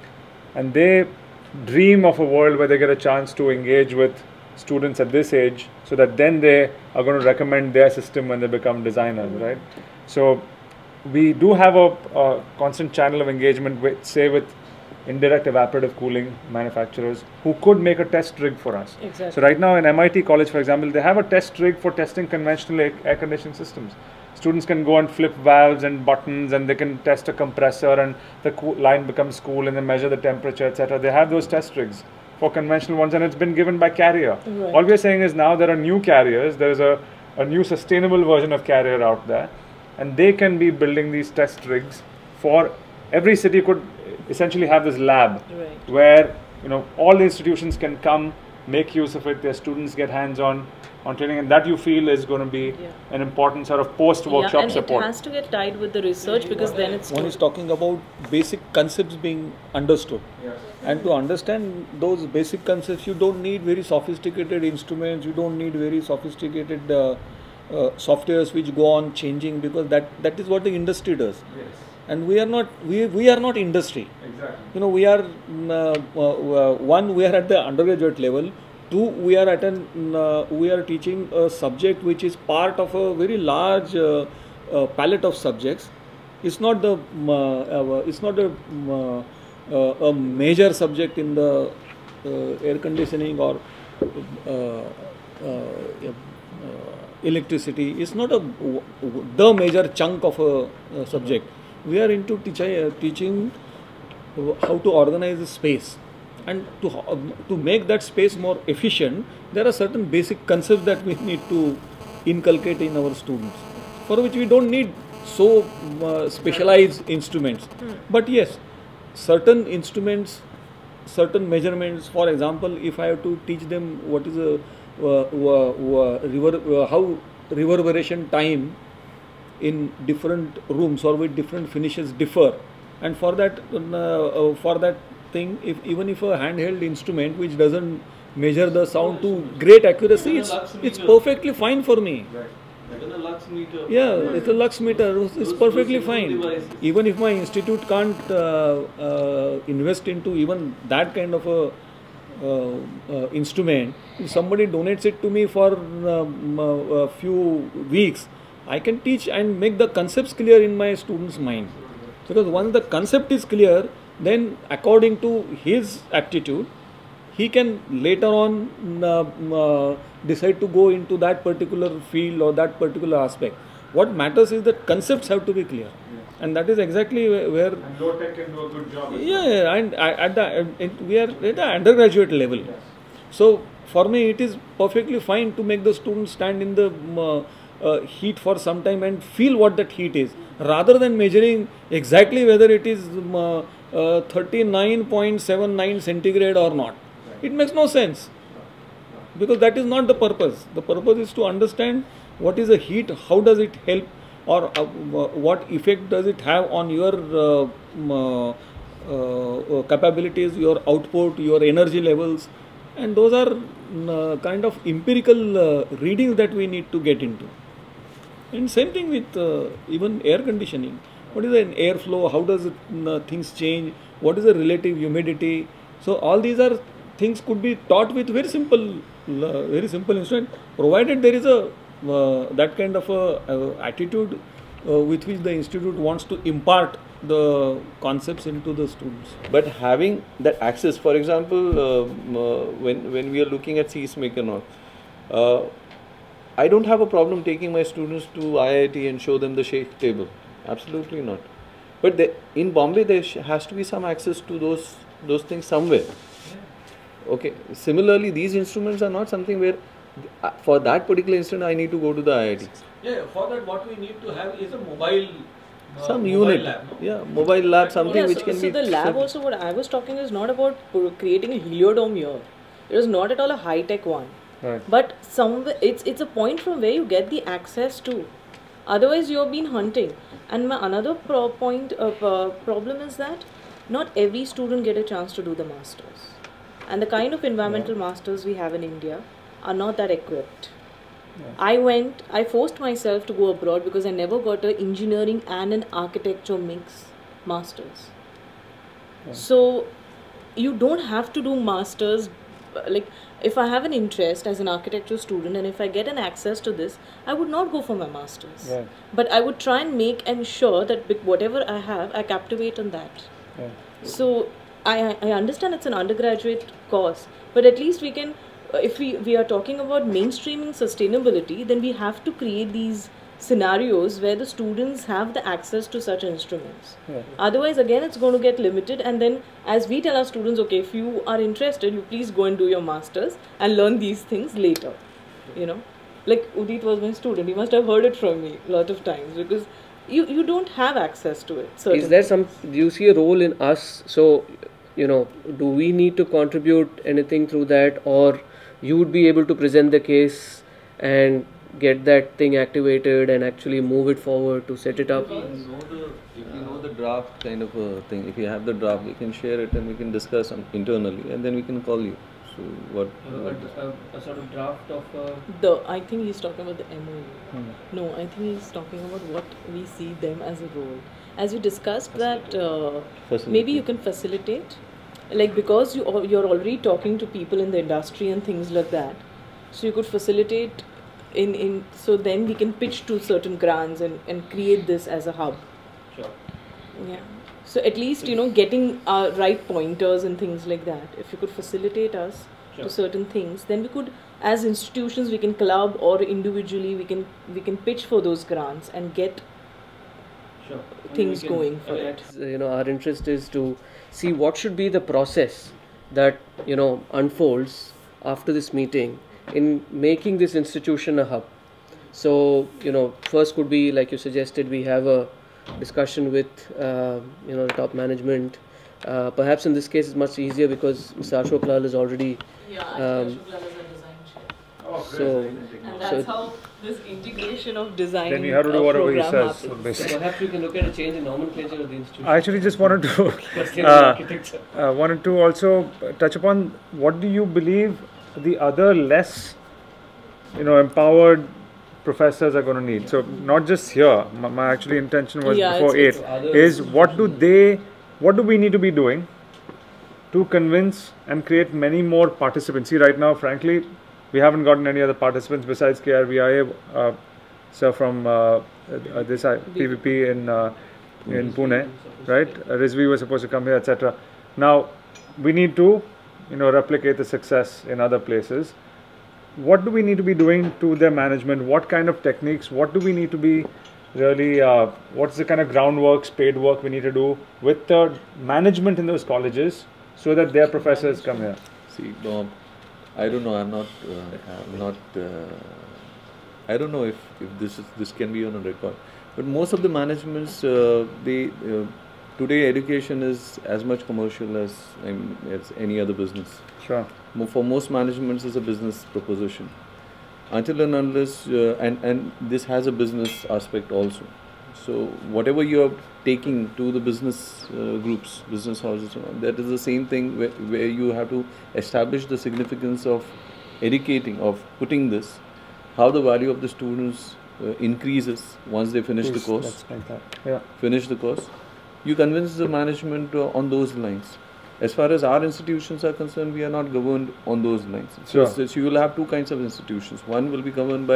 And they dream of a world where they get a chance to engage with students at this age, so that then they are going to recommend their system when they become designers, right? So we do have a, a constant channel of engagement with, say, with indirect evaporative cooling manufacturers who could make a test rig for us. Exactly. So right now in M I T College, for example, they have a test rig for testing conventional air, air conditioning systems. Students can go and flip valves and buttons, and they can test a compressor, and the co- line becomes cool, and they measure the temperature, et cetera. They have those test rigs for conventional ones, and it's been given by Carrier. Right. All we're saying is now there are new carriers. There is a, a new sustainable version of Carrier out there, and they can be building these test rigs for every city. Could essentially have this lab Right. where, you know, all the institutions can come, make use of it. Their students get hands-on on training, and that you feel is going to be Yeah. an important sort of post-workshop Yeah, and support. it has to get tied with the research, because then it's One is talking about basic concepts being understood. And to understand those basic concepts, you don't need very sophisticated instruments, you don't need very sophisticated uh, uh, softwares which go on changing, because that, that is what the industry does. Yes. And we are not, we, we are not industry. Exactly. You know, we are, mm, uh, uh, one, we are at the undergraduate level. Two, we are at an, uh, we are teaching a subject which is part of a very large uh, uh, palette of subjects. It's not the, um, uh, uh, it's not a, um, uh, a major subject in the uh, air conditioning or uh, uh, uh, electricity. It's not a the major chunk of a, a subject. We are into teach, uh, teaching how to organize a space, and to uh, to make that space more efficient, there are certain basic concepts that we need to inculcate in our students, for which we don't need so uh, specialized instruments. But yes, certain instruments, certain measurements. For example, if I have to teach them what is a uh, uh, rever- uh, how reverberation time in different rooms or with different finishes differ, and for that uh, uh, for that thing, if even if a handheld instrument which doesn't measure the sound to great accuracy, it's, it's perfectly fine for me. Even a lux meter. Yeah, it's a lux meter, it's perfectly fine. Even if my institute can't uh, uh, invest into even that kind of a uh, uh, instrument, if somebody donates it to me for um, uh, a few weeks, I can teach and make the concepts clear in my student's mind. Because once the concept is clear, then according to his aptitude, he can later on uh, uh, decide to go into that particular field or that particular aspect. What matters is that concepts have to be clear. Yeah. And that is exactly where... And low tech can do a good job. Yeah, yeah, and at the, at, we are at the undergraduate level. Yes. So, for me, it is perfectly fine to make the students stand in the uh, uh, heat for some time and feel what that heat is, rather than measuring exactly whether it is uh, uh, thirty-nine point seven nine centigrade or not. It makes no sense, because that is not the purpose. The purpose is to understand what is the heat, how does it help, or uh, what effect does it have on your uh, uh, uh, capabilities, your output, your energy levels, and those are uh, kind of empirical uh, readings that we need to get into. And same thing with uh, even air conditioning. What is an airflow? How does it, uh, things change? What is the relative humidity? So all these are things could be taught with very simple, uh, very simple instrument, provided there is a uh, that kind of a uh, attitude uh, with which the institute wants to impart the concepts into the students. But having that access, for example, uh, uh, when when we are looking at seismic and all, uh, I don't have a problem taking my students to I I T and show them the shake table. Absolutely not. But they, in Bombay, there sh- has to be some access to those those things somewhere. Okay. Similarly, these instruments are not something where, uh, for that particular instrument, I need to go to the I I T. Yeah, for that, what we need to have is a mobile. Uh, Some mobile unit, lab, no? yeah, mobile lab, something Yeah, which so, can so be. the lab set- also, what I was talking is not about pro- creating a heliodome here. It is not at all a high tech one. Right. But somewhere it's it's a point from where you get the access to. Otherwise, you've been hunting. And my another pro- point of uh, problem is that not every student get a chance to do the masters, and the kind of environmental masters we have in India are not that equipped. I went, I forced myself to go abroad because I never got an engineering and an architecture mix masters. So you don't have to do masters. Like, if I have an interest as an architecture student and if I get an access to this, I would not go for my masters. Yeah. But I would try and make ensure that with whatever I have, I captivate on that. Yeah. So I, I understand it's an undergraduate course, but at least we can, if we, we are talking about mainstreaming sustainability, then we have to create these scenarios where the students have the access to such instruments. Yeah. Otherwise, again, it's going to get limited. And then, as we tell our students, okay, if you are interested, you please go and do your masters and learn these things later. You know, like Udit was my student. He must have heard it from me a lot of times because you, you don't have access to it. Certain Is there things. some, do you see a role in us? So, you know, do we need to contribute anything through that, or you would be able to present the case and get that thing activated and actually move it forward to set it up? If you know the, if you know the draft kind of a thing, if you have the draft, we can share it and we can discuss um, internally, and then we can call you. So what? what a, a sort of draft of uh, The I think he's talking about the M O U. Hmm. No, I think he's talking about what we see them as a role. As we discussed that uh, maybe you can facilitate, like because you al- you're already talking to people in the industry and things like that, so you could facilitate in in so then we can pitch to certain grants and and create this as a hub. sure. Yeah. So at least, you know, getting our right pointers and things like that. If you could facilitate us Sure. to certain things, then we could, as institutions, we can club or individually, we can we can pitch for those grants and get Sure. things going for uh, it. You know, our interest is to see what should be the process that, you know, unfolds after this meeting in making this institution a hub. So, you know, first could be, like you suggested, we have a discussion with, uh, you know, the top management. Uh, perhaps in this case it's much easier because Mister Ashok Lal is already, um, so, And so that's how this integration of design Then we have to do uh, whatever he program says. happens. basically. Perhaps we can look at a change in nomenclature of the institution. I actually just wanted to Sustainable uh, architecture. uh, wanted to also touch upon what do you believe the other less, you know, empowered professors are going to need. So not just here. My, my actually intention was Yeah, before it's- eight. it's other Is what do they, what do we need to be doing to convince and create many more participants? See, right now, frankly, we haven't gotten any other participants besides K R V I A, uh, sir, from uh, uh, this uh, P V P in uh, in Pune, right? Uh, Rizvi was supposed to come here, et cetera. Now, we need to, you know, replicate the success in other places. What do we need to be doing to their management? What kind of techniques? What do we need to be really? Uh, what's the kind of groundwork, paid work we need to do with the management in those colleges so that their professors come here? See, Bob, I don't know. I'm not. Uh, I'm not. Uh, I don't know if, if this is this can be on a record. But most of the managements, uh, they uh, today education is as much commercial as I mean, as any other business. Sure. Mo- For most managements, it's a business proposition. Until and unless, uh, and and this has a business aspect also. So whatever you are taking to the business uh, groups, business houses, that is the same thing where, where you have to establish the significance of educating, of putting this, how the value of the students uh, increases once they finish the Please, course. let's make that. Yeah. Finish the course. You convince the management uh, on those lines. As far as our institutions are concerned, we are not governed on those lines. So, Sure. so you will have two kinds of institutions. One will be governed by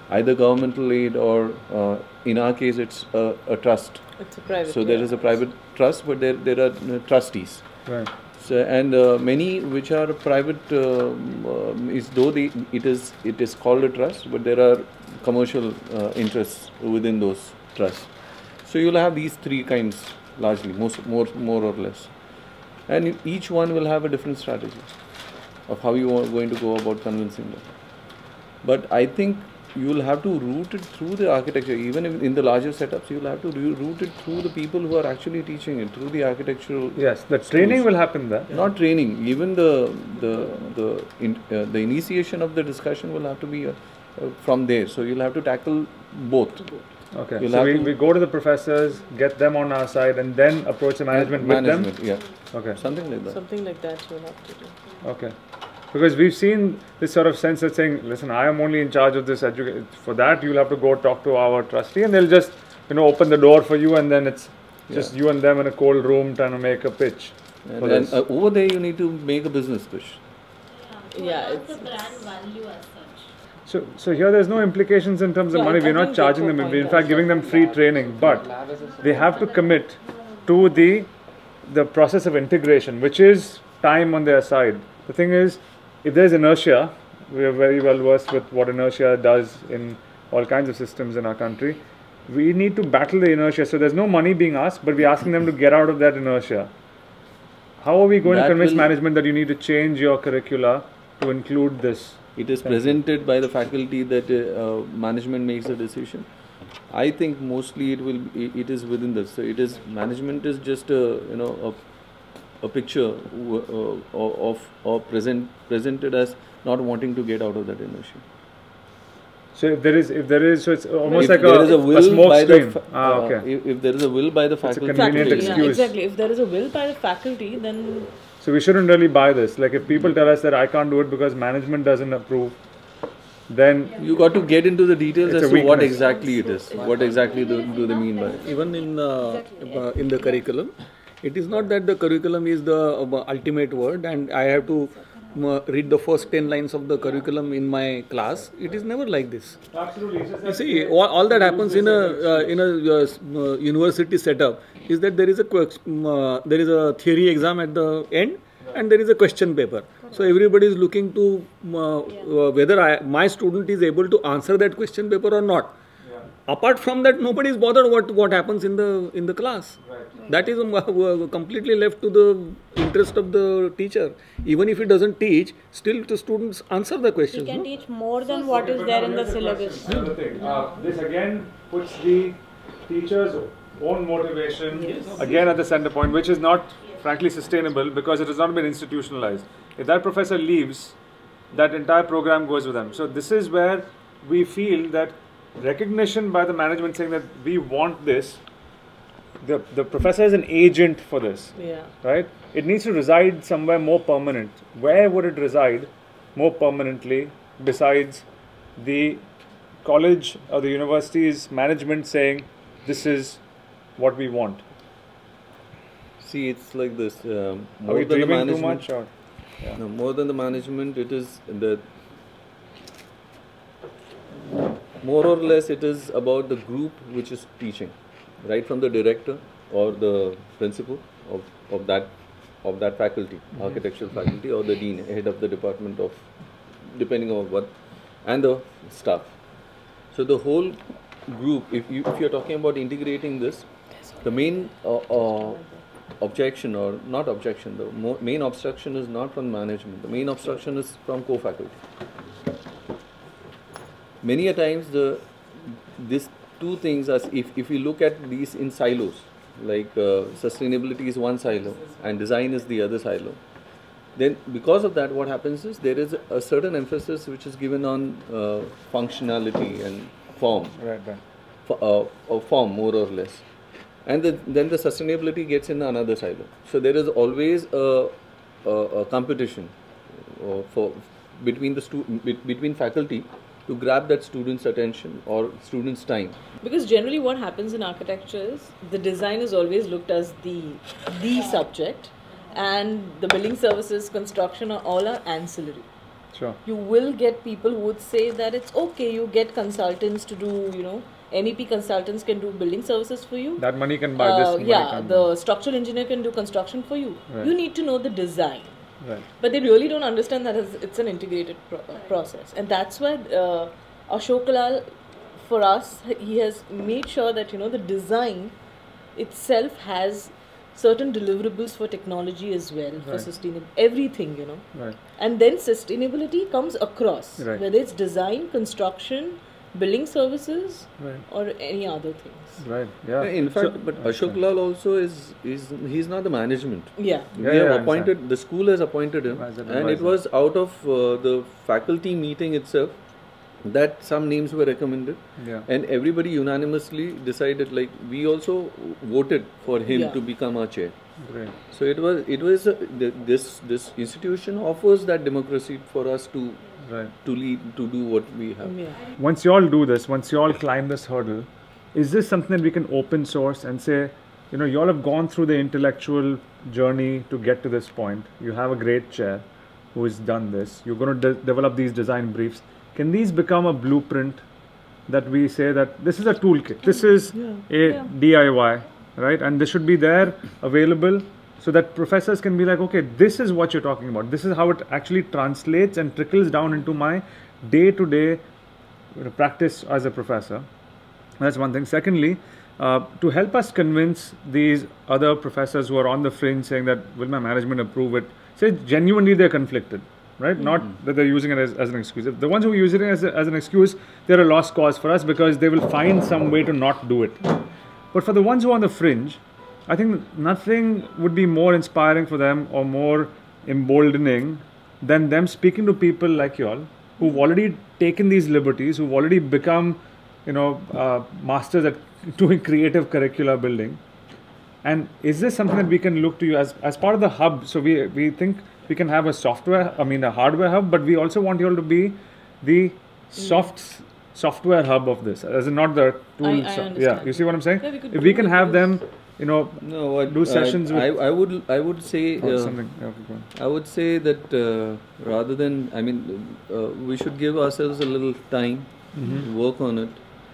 either governmental aid or uh, in our case it's a, a trust. It's a private. So there yeah. is a private trust, but there there are uh, trustees. Right. So and uh, many which are private um, um, is though the it is it is called a trust, but there are commercial uh, interests within those trusts. So you'll have these three kinds largely, most more more or less, and each one will have a different strategy of how you are going to go about convincing them. But I think you will have to route it through the architecture. Even if in the larger setups, you will have to route it through the people who are actually teaching it, through the architectural. Yes, the training schools. will happen there. Not training, even the the the in, uh, the initiation of the discussion will have to be uh, uh, from there. So you'll have to tackle both. Okay. You'll so we, to we go to the professors, get them on our side, and then approach the management, management with them. Yeah. Okay. Something like that. Something like that you'll have to do. Okay. Because we've seen this sort of sense of saying, listen, I am only in charge of this education. For that, you'll have to go talk to our trustee, and they'll just, you know, open the door for you, and then it's just yeah. you and them in a cold room trying to make a pitch. And, and uh, over there, you need to make a business pitch. Yeah, yeah it's, the brand value as such. So, so here there's no implications in terms of yeah, money. I We're not charging them. We're in fact giving them free training, but they have to commit to the the process of integration, which is time on their side. The thing is, if there's inertia, we are very well versed with what inertia does in all kinds of systems in our country. We need to battle the inertia. So there's no money being asked, but we're asking them to get out of that inertia. How are we going that to convince will, management that you need to change your curricula to include this? It is presented by the faculty that uh, management makes a decision. I think mostly it will. It, it is within this. So it is management is just a you know a. a picture uh, of or present presented as not wanting to get out of that inertia. So if there is, if there is, so it's almost if like there a, is a, will a smoke by screen. the Ah, okay. Uh, if, if there is a will by the faculty, it's a convenient faculty, excuse. Yeah, exactly. If there is a will by the faculty, then. So we shouldn't really buy this. Like if people tell us that I can't do it because management doesn't approve, then you got to get into the details as to weakness. what exactly it is. What exactly do, do they mean by it? Even in uh, uh, in the curriculum, it is not that the curriculum is the uh, ultimate word and I have to uh, read the first ten lines of the curriculum in my class. It is never like this. Absolutely. You see, all, all that happens in a uh, in a uh, uh, university setup is that there is a uh, there is a theory exam at the end and there is a question paper. So everybody is looking to uh, uh, whether I, my student is able to answer that question paper or not. Apart from that, nobody is bothered what what happens in the in the class. Right. That is uh, completely left to the interest of the teacher. Even if he doesn't teach, still the students answer the questions. He can no? teach more than what is there in the syllabus. Another thing, uh, this again puts the teacher's own motivation yes. again at the center point, which is not frankly sustainable because it has not been institutionalized. If that professor leaves, that entire program goes with them. So this is where we feel that recognition by the management saying that we want this, the the professor is an agent for this, yeah. right? It needs to reside somewhere more permanent. Where would it reside more permanently besides the college or the university's management saying this is what we want? See, it's like this. Um, Are we than the dreaming too management, much? Or? Yeah. No, more than the management, it is the more or less it is about the group which is teaching, right from the director or the principal of, of that of that faculty, mm-hmm. architectural faculty, or the dean, head of the department of, depending on what, and the staff. So the whole group, if you if you're talking about integrating this, the main uh, uh, objection or not objection, the mo- main obstruction is not from management. The main obstruction is from co-faculty. Many a times the these two things, as if, if you look at these in silos, like uh, sustainability is one silo and design is the other silo, then because of that what happens is there is a certain emphasis which is given on uh, functionality and form, right, right. For, uh, or form more or less, and the, then the sustainability gets in another silo. So there is always a, a, a competition uh, for between the stu- between faculty to grab that student's attention or student's time. Because generally what happens in architecture is the design is always looked as the the subject and the building services, construction are all are ancillary. Sure. You will get people who would say that it's okay, you get consultants to do, you know, M E P consultants can do building services for you. That money can buy Uh, this. money yeah, can the buy. structural engineer can do construction for you. Right. You need to know the design. Right. But they really don't understand that it's, it's an integrated pro- process. And that's why uh, Ashok Lal, for us, he has made sure that, you know, the design itself has certain deliverables for technology as well, for Right. sustainable, everything, you know. Right. And then sustainability comes across, Right. whether it's design, construction, building services, Right. or any other things. Right. Yeah. In fact, So- but Ashok Lal also is is he's not the management. Yeah. We Yeah, have yeah, I appointed, the school has appointed him, As an and it advisor. was out of uh, the faculty meeting itself that some names were recommended, Yeah. and everybody unanimously decided, like, we also voted for him Yeah. to become our chair. Great. So it was it was uh, th- this this institution offers that democracy for us to Right. to lead, to do what we have. Yeah. Once you all do this, once you all climb this hurdle, is this something that we can open source and say, you know, you all have gone through the intellectual journey to get to this point. You have a great chair who has done this. You're going to de- develop these design briefs. Can these become a blueprint that we say that this is a toolkit, this is Yeah. a Yeah. D I Y, right? And this should be there available so that professors can be like, okay, this is what you're talking about. This is how it actually translates and trickles down into my day-to-day practice as a professor. That's one thing. Secondly, uh, to help us convince these other professors who are on the fringe saying that will my management approve it, say genuinely they're conflicted, right? Mm-hmm. Not that they're using it as, as an excuse. If the ones who are using it as, a, as an excuse, they're a lost cause for us because they will find some way to not do it. But for the ones who are on the fringe, I think nothing would be more inspiring for them or more emboldening than them speaking to people like y'all who've already taken these liberties, who've already become, you know, uh, masters at doing creative curricula building. And is this something that we can look to you as, as part of the hub? So we we think we can have a software, I mean a hardware hub, but we also want you all to be the soft software hub of this, as in not the tool. I- I so- yeah, understand. you see what I'm saying? Yeah, we could if we do can it have because- them, you know, No, what, do sessions I, with I, I would I would say or uh, something. Yeah, okay, go on. I would say that uh, rather than, I mean, uh, we should give ourselves a little time Mhm. to work on it.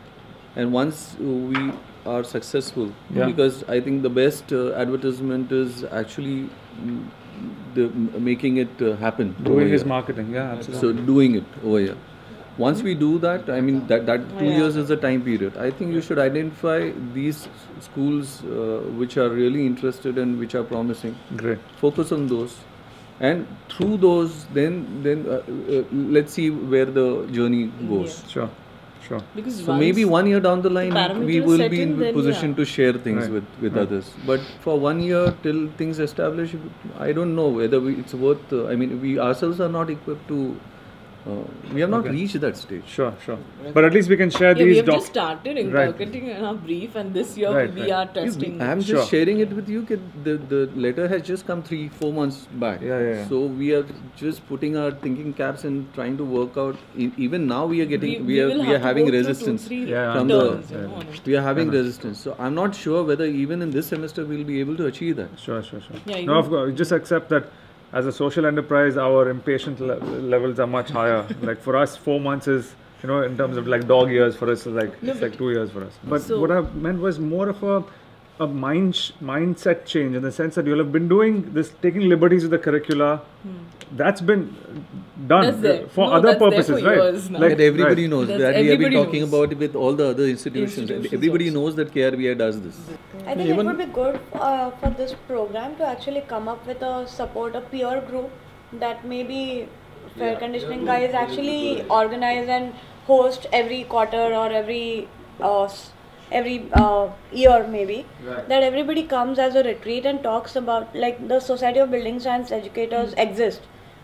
And once we are successful, Yeah. because I think the best uh, advertisement is actually mm, the m- making it uh, happen. over Doing his here. marketing, yeah, absolutely. So doing it over here. Once we do that, I mean that that two Yeah. years is the time period. I think you should identify these schools uh, which are really interested and which are promising. Great. Focus on those, and through those, then then uh, uh, let's see where the journey goes. Sure, sure. Because So maybe once one year down the line, parameters we will set be in in, then position yeah. to share things Right. with, with Right. others. But for one year till things establish, I don't know whether we, it's worth. Uh, I mean, we ourselves are not equipped to. Uh, we have not Okay. reached that stage. Sure, sure. But at least we can share yeah, we these have doc. just started Right. inculcating in our brief, and this year Right, we right. are You- we- testing. I'm just Sure. sharing it with you. That the the letter has just come three four months back. Yeah, yeah, yeah. So we are just putting our thinking caps and trying to work out. E- even now we are getting we, we are will we have are to having go through resistance two, three Yeah, from turns, the. you know, on it. We are having Yeah, no. resistance. So I'm not sure whether even in this semester we'll be able to achieve that. Sure, sure, sure. Yeah, no, even- of course. Just accept that as a social enterprise, our impatient le- levels are much higher. Like for us, four months is, you know, in terms of like dog years, for us, it's like No, it's like two years for us. But So- what I meant was more of a a mind sh- mindset change in the sense that you'll have been doing this, taking liberties with the curricula. That's been done That's there. for No, other that's there purposes, for right? years now. Like That everybody right. knows That's- that we have been everybody talking knows. about it with all the other institutions. Institutions Everybody also. knows that K R V I does this. I think it would be good uh, for this program to actually come up with a support, a peer group that maybe fair conditioning guys actually organize and host every quarter or every uh, s- every uh, year maybe. Right. That everybody comes as a retreat and talks about, like, the Society of Building Science Educators exist.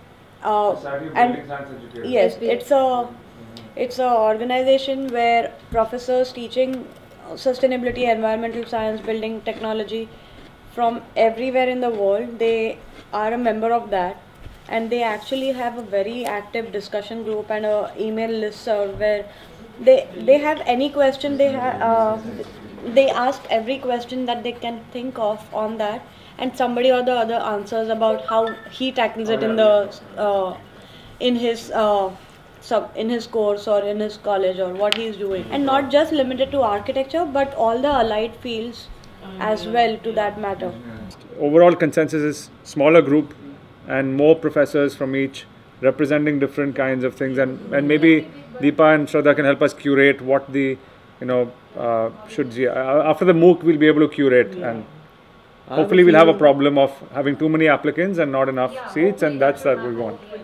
Uh, Society of and Building Science Educators. yes, it's a it's a organization where professors teaching sustainability, environmental science, building technology from everywhere in the world, they are a member of that, and they actually have a very active discussion group and a email listserv where they they have any question they have uh, they ask every question that they can think of on that, and somebody or the other answers about how he tackles it in the uh, in his uh, sub in his course or in his college or what he's doing, and not just limited to architecture but all the allied fields as well to that matter. Overall consensus is smaller group and more professors from each representing different kinds of things, and, and maybe Deepa and Shraddha can help us curate what the, you know, uh, should be. Uh, after the MOOC we'll be able to curate, yeah. and hopefully we'll have a problem of having too many applicants and not enough yeah, seats, and that's that we want.